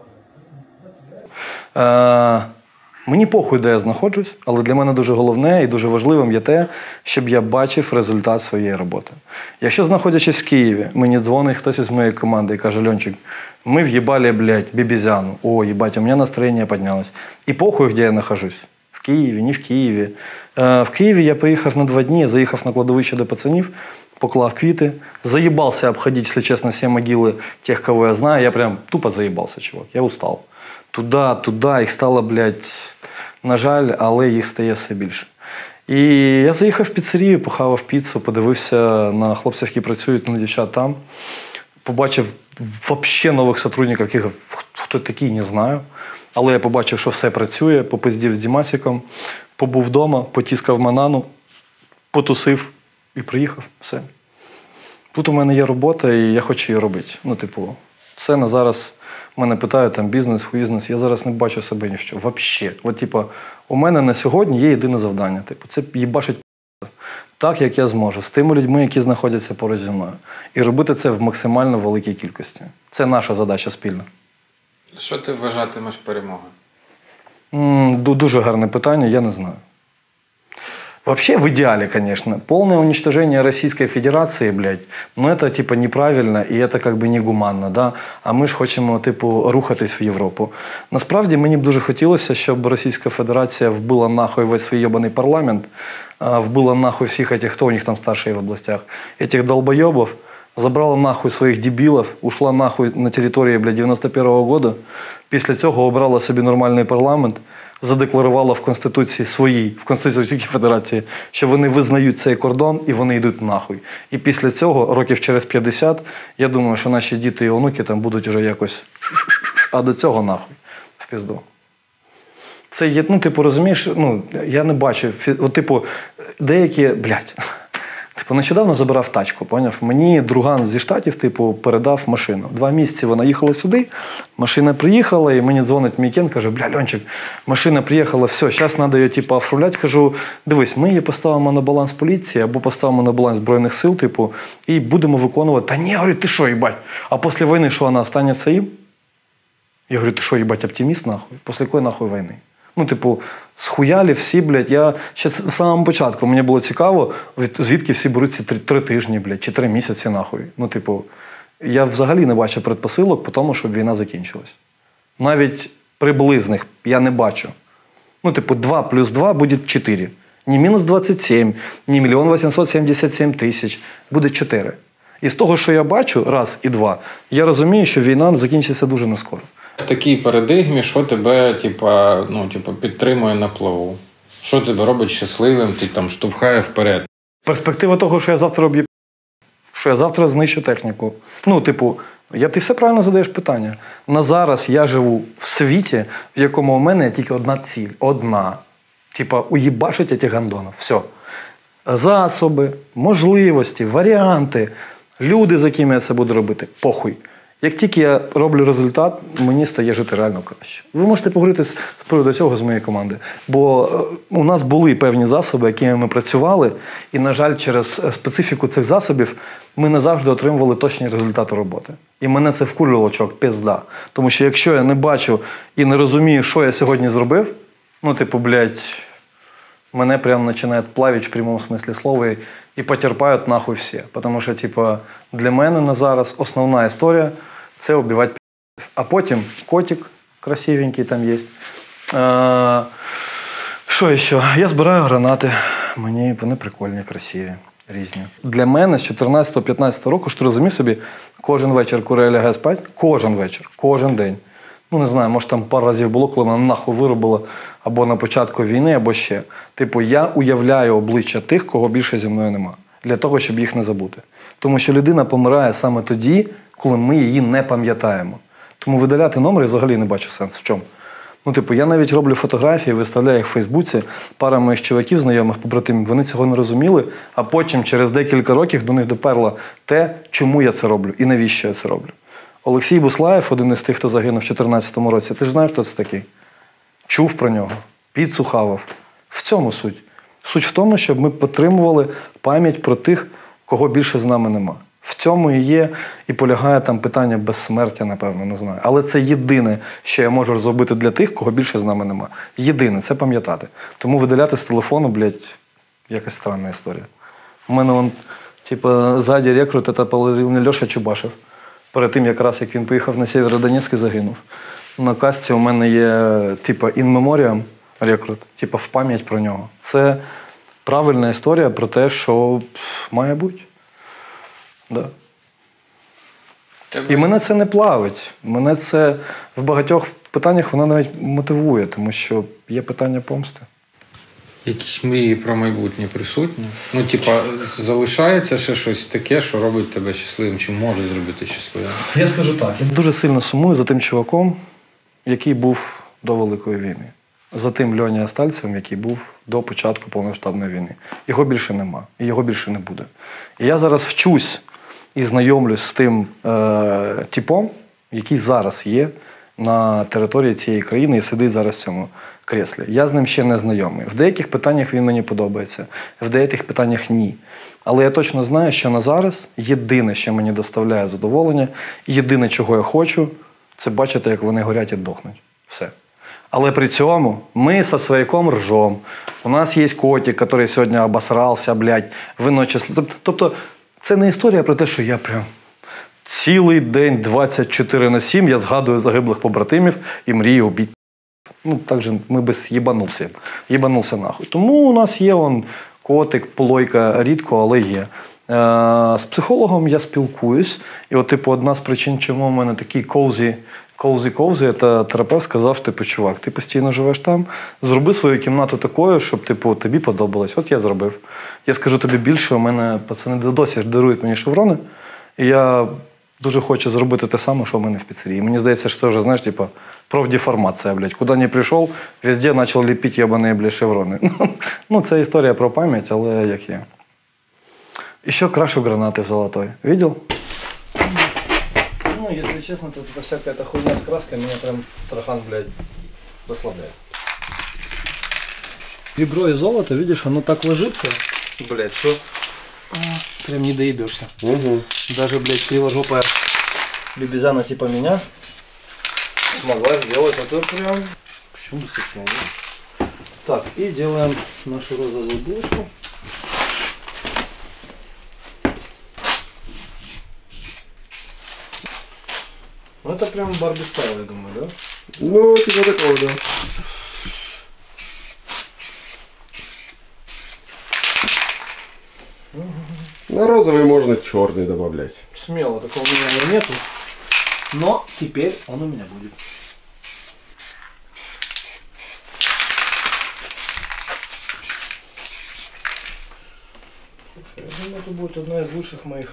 Е, мені похуй, де я знаходжусь, але для мене дуже головне і дуже важливим є те, щоб я бачив результат своєї роботи. Якщо, знаходячись в Києві, мені дзвонить хтось із моєї команди і каже: Льончик, Мы въебали, блядь, Бибизяну. О, ебать, у меня настроение поднялось. И похуй, где я нахожусь. В Києві, не в Києві. Е, в Києві я приїхав на два дні, я заїхав на кладовище до пацанів, поклав квіти, заебался обходить, если честно, все могилы тех, кого я знаю. Я прям тупо заебался, чувак. Я устал. Туда, туда, їх стало, блядь, на жаль, але їх стає все більше. І я заїхав в піцерію, похавав піцу, подивився на хлопців, які працюють, на дівчат там. Побачив взагалі нових сотрудників, яких хто такий, не знаю. Але я побачив, що все працює, попиздів з Дімасиком, побув вдома, потіскав манану, потусив і приїхав. Все. Тут у мене є робота, і я хочу її робити. Ну, типу, це на зараз мене питають, там, бізнес, хуїзнес, я зараз не бачу себе ні в що. Взагалі. От, типу, у мене на сьогодні є єдине завдання. Типу, це їбашить так, як я зможу, з тими людьми, які знаходяться поруч зі мною. І робити це в максимально великій кількості. Це наша задача спільна. Що ти вважатимеш перемогою? М, Дуже гарне питання, я не знаю. Вообще, в идеале, конечно, полное уничтожение Российской Федерации, блядь, ну это типа неправильно и это как бы негуманно, да? А ми ж хочемо, типу, рухатись в Європу. Насправді, мені б дуже хотілося, щоб Російська Федерація вбила нахуй весь свій йобаний парламент, вбила нахуй всіх этих, хто у них там старший в областях, этих долбоебов, забрала нахуй своїх дебілів, ушла нахуй на території, блядь, дев'яносто першого года, після цього обрала собі нормальний парламент, задекларувала в Конституції своїй, в Конституції Російської Федерації, що вони визнають цей кордон і вони йдуть нахуй. І після цього, років через п'ятдесят, я думаю, що наші діти і онуки там будуть вже якось, а до цього нахуй, в пізду. Це є, ну, типу, розумієш, ну, я не бачу, от, типу, деякі, блядь, типу, нещодавно забирав тачку, поняв? Мені друган зі Штатів, типу, передав машину. Два місяці вона їхала сюди, машина приїхала, і мені дзвонить мій кен, каже, бля, Льончик, машина приїхала, все, зараз треба її, типу, оформляти. Кажу, дивись, ми її поставимо на баланс поліції, або поставимо на баланс Збройних сил, типу, і будемо виконувати. Та ні, говорю, ти що, їбать? А після війни, що вона останеться їм? Я говорю, ти що, їбать, оптиміст, нахуй? Після якої, нахуй, війни? Ну, типу, схуяли всі, блядь, я ще в самому початку, мені було цікаво, звідки всі беруть ці три, три тижні, блядь, чи три місяці, нахуй. Ну, типу, я взагалі не бачу предпосилок по тому, щоб війна закінчилась. Навіть приблизних я не бачу. Ну, типу, два плюс два буде чотири. Не мінус двадцять сім, не мільйон вісімсот сімдесят сім тисяч, буде чотири. І з того, що я бачу, раз і два, я розумію, що війна закінчиться дуже нескоро. В такій парадигмі, що тебе, типа, ну, типа, підтримує на плаву? Що тебе робить щасливим, ти там штовхає вперед? Перспектива того, що я завтра об'єб... що я завтра знищу техніку. Ну, типу, я, ти все правильно задаєш питання. На зараз я живу в світі, в якому у мене є тільки одна ціль. Одна. Типа, уїбашить этих гандонів. Все. Засоби, можливості, варіанти, люди, з якими я це буду робити. Похуй. Як тільки я роблю результат, мені стає жити реально краще. Ви можете поговорити з приводу цього з моєї команди. Бо у нас були певні засоби, якими ми працювали, і, на жаль, через специфіку цих засобів ми не завжди отримували точні результати роботи. І мене це вкурювало, чувак, пизда. Тому що якщо я не бачу і не розумію, що я сьогодні зробив, ну, типу, блядь, мене прямо починають плавити в прямому смислі слова і, і потерпають нахуй всі. Тому що, типу, для мене на зараз основна історія – це убивати пі***ів. А потім котик красивенький там є. А, що ще? Я збираю гранати. Мені вони прикольні, красиві, різні. Для мене з чотирнадцятого-п'ятнадцятого року, що ти розумів собі, кожен вечір, коли я лягаю спати, кожен вечір, кожен день. Ну, не знаю, може там пару разів було, коли мене нахуй виробило або на початку війни, або ще. Типу, я уявляю обличчя тих, кого більше зі мною нема. Для того, щоб їх не забути. Тому що людина помирає саме тоді, коли ми її не пам'ятаємо. Тому видаляти номер я взагалі не бачу сенсу. В чому? Ну, типу, я навіть роблю фотографії, виставляю їх в Фейсбуці, пара моїх чуваків, знайомих, побратимів, вони цього не розуміли, а потім через декілька років до них доперло те, чому я це роблю і навіщо я це роблю. Олексій Буслаєв, один із тих, хто загинув у дві тисячі чотирнадцятому році, ти ж знаєш, хто це такий? Чув про нього, піцу хавав. В цьому суть. Суть в тому, щоб ми підтримували пам'ять про тих, кого більше з нами нема. В цьому і є, і полягає там питання безсмертя, напевно, не знаю. Але це єдине, що я можу зробити для тих, кого більше з нами нема. Єдине, це пам'ятати. Тому видаляти з телефону, блядь, якась странна історія. У мене, он, типу, ззаді рекрут, це подарив мені Льоша Чубашев. перед тим, якраз як він поїхав на Сєвєродонецьк і загинув. На касці у мене є, типа, in memoriam рекрут, типа, в пам'ять про нього. Це правильна історія про те, що має бути. Да. І мене це не плавить. Мене це в багатьох питаннях воно навіть мотивує, тому що є питання помсти. Якісь мрії про майбутнє присутні? Ну, типа, залишається ще щось таке, що робить тебе щасливим, чи може зробити щасливим? Я скажу так, я дуже сильно сумую за тим чуваком, який був до Великої війни. За тим Льоні Астальцевим, який був до початку повномасштабної війни. Його більше нема, і його більше не буде. І я зараз вчусь і знайомлюсь з тим е, типом, який зараз є на території цієї країни і сидить зараз в цьому креслі. Я з ним ще не знайомий. В деяких питаннях він мені подобається, в деяких питаннях ні. Але я точно знаю, що на зараз єдине, що мені доставляє задоволення, і єдине, чого я хочу, це бачити, як вони горять і дохнуть. Все. Але при цьому ми со свояком ржем. У нас є котик, який сьогодні обосрався, блядь, виночисло. Тобто, це не історія про те, що я прям цілий день двадцять чотири на сім я згадую загиблих побратимів і мрію убити. Ну, так же ми без єбанувся. Єбанувся нахуй. Тому у нас є он котик, плойка, рідко, але є. Е, з психологом я спілкуюсь. І от, типу, одна з причин, чому в мене такий коузі, коузі-коузі, це терапевт сказав, типу, чувак, ти постійно живеш там, зроби свою кімнату такою, щоб, типу, тобі подобалось. От я зробив. Я скажу тобі більше, у мене пацани досі дарують мені шеврони, і я дуже хочу зробити те саме, що в мене в піцерії. Мені здається, що це вже, знаєш, типу, профдеформація, блядь. Куди не прийшов, везде почав ліпити ябані, блядь, шеврони. Ну, це історія про пам'ять, але як є. І ще крашу гранати в золотой. Видел? Ну, если честно, то это всякая эта хуйня с краской меня прям тархан, блядь, расслабляет. Ребро и золото, видишь, оно так ложится, блядь, что прям не доебешься. Угу. Даже, блядь, криворожопая бибизана типа меня смогла сделать это прям... Почему бы сутки? Так, и делаем нашу розовую булочку. Ну это прям Барби стайл, я думаю, да? Ну, типа такого, да. На розовый можно черный добавлять. Смело, такого у меня нету. Но теперь он у меня будет. Слушай, я думаю, это будет одна из лучших моих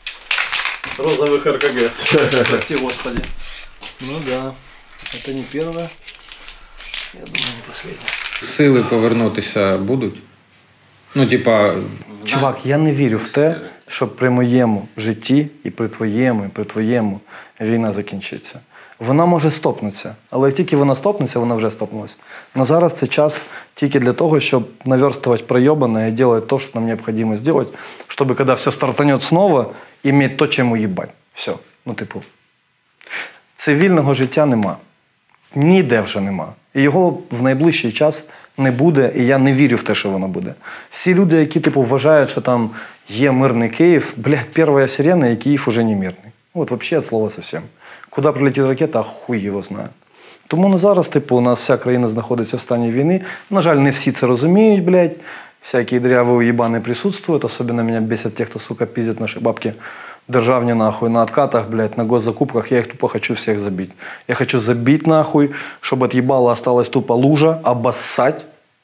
розовых эр ка гэ. Прости, Господи. Ну да, это не первое. Я думаю, не последнее. Сили повернутися будуть? Ну, типа... Чувак, я не вірю в те, що при моєму житті і при твоєму, і при твоєму війна закінчиться. Вона може стопнутися, але як тільки вона стопнеться, вона вже стопнулася. На зараз це час тільки для того, щоб наверстывать проебанное и делать то, что нам необходимо сделать, чтобы когда все стартанет снова, иметь то, чим уїбать. Все. Ну, типу, цивільного життя нема. Ніде вже нема. І його в найближчий час не буде, і я не вірю в те, що воно буде. Всі люди, які, типу, вважають, що там є мирний Київ, блядь, перша сирена, і Київ уже не мирний. От, взагалі, від слова зовсім. Куди прилетить ракета, хуй його знає. Тому на зараз, типу, у нас вся країна знаходиться в стані війни. На жаль, не всі це розуміють, блядь. Всякі дряві уїбани присутствують. Особенно меня бесят те, хто, сука, пиздят наші бабки державні, нахуй, на откатах, блядь, на госзакупках. Я их тупо хочу всех забить. Я хочу забить, нахуй, чтобы от ебала осталась тупо лужа, обоссать.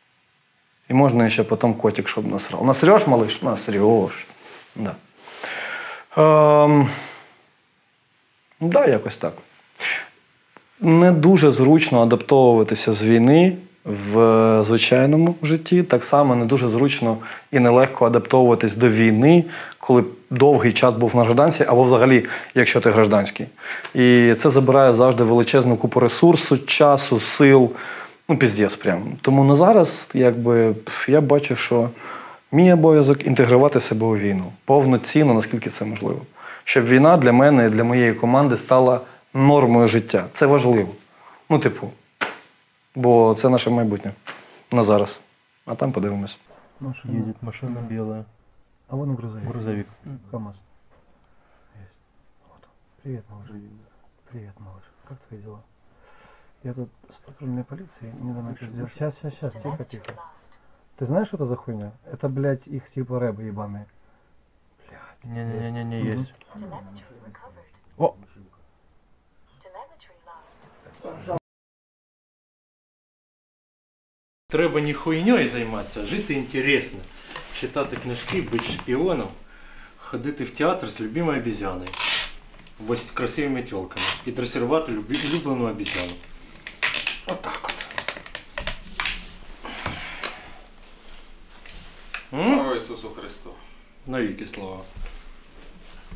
И можно еще потом котик, чтобы насрал. Насрешь, малыш? Насрешь. Да. Ем... Да, якось так. Не дуже зручно адаптовуватися з війни в звичайному житті. Так само не дуже зручно і нелегко адаптовуватись до війни, коли довгий час був на гражданці, або взагалі, якщо ти гражданський. І це забирає завжди величезну купу ресурсу, часу, сил. Ну, піздець прям. Тому на зараз, якби, я бачу, що мій обов'язок інтегрувати себе у війну. Повноцінно, наскільки це можливо. Щоб війна для мене і для моєї команди стала нормою життя. Це важливо. Ну, типу, бо це наше майбутнє на зараз. А там подивимось. Наша едет машина белая. А вон грузовик. Грузовик. КамАЗ. Есть. Вот он. Привет, малыш. Привет, малыш. Как твои дела? Я тут с патрульной полицией недавно сделал. Сейчас, сейчас, сейчас, тихо, тихо. Ты знаешь, что это за хуйня? Это, блядь, их типа рэбы ебаные. Блядь. Не-не-не, Мгм. есть. О! Треба не хуйньою займатися, а жити інтересно. Читати книжки, бути шпіоном, ходити в театр з любимою обезьяною. Ось з красивими тілками. І дресирувати любі- улюблену обезьяну. Отак от. Слава Ісусу Христу. Навіки слава.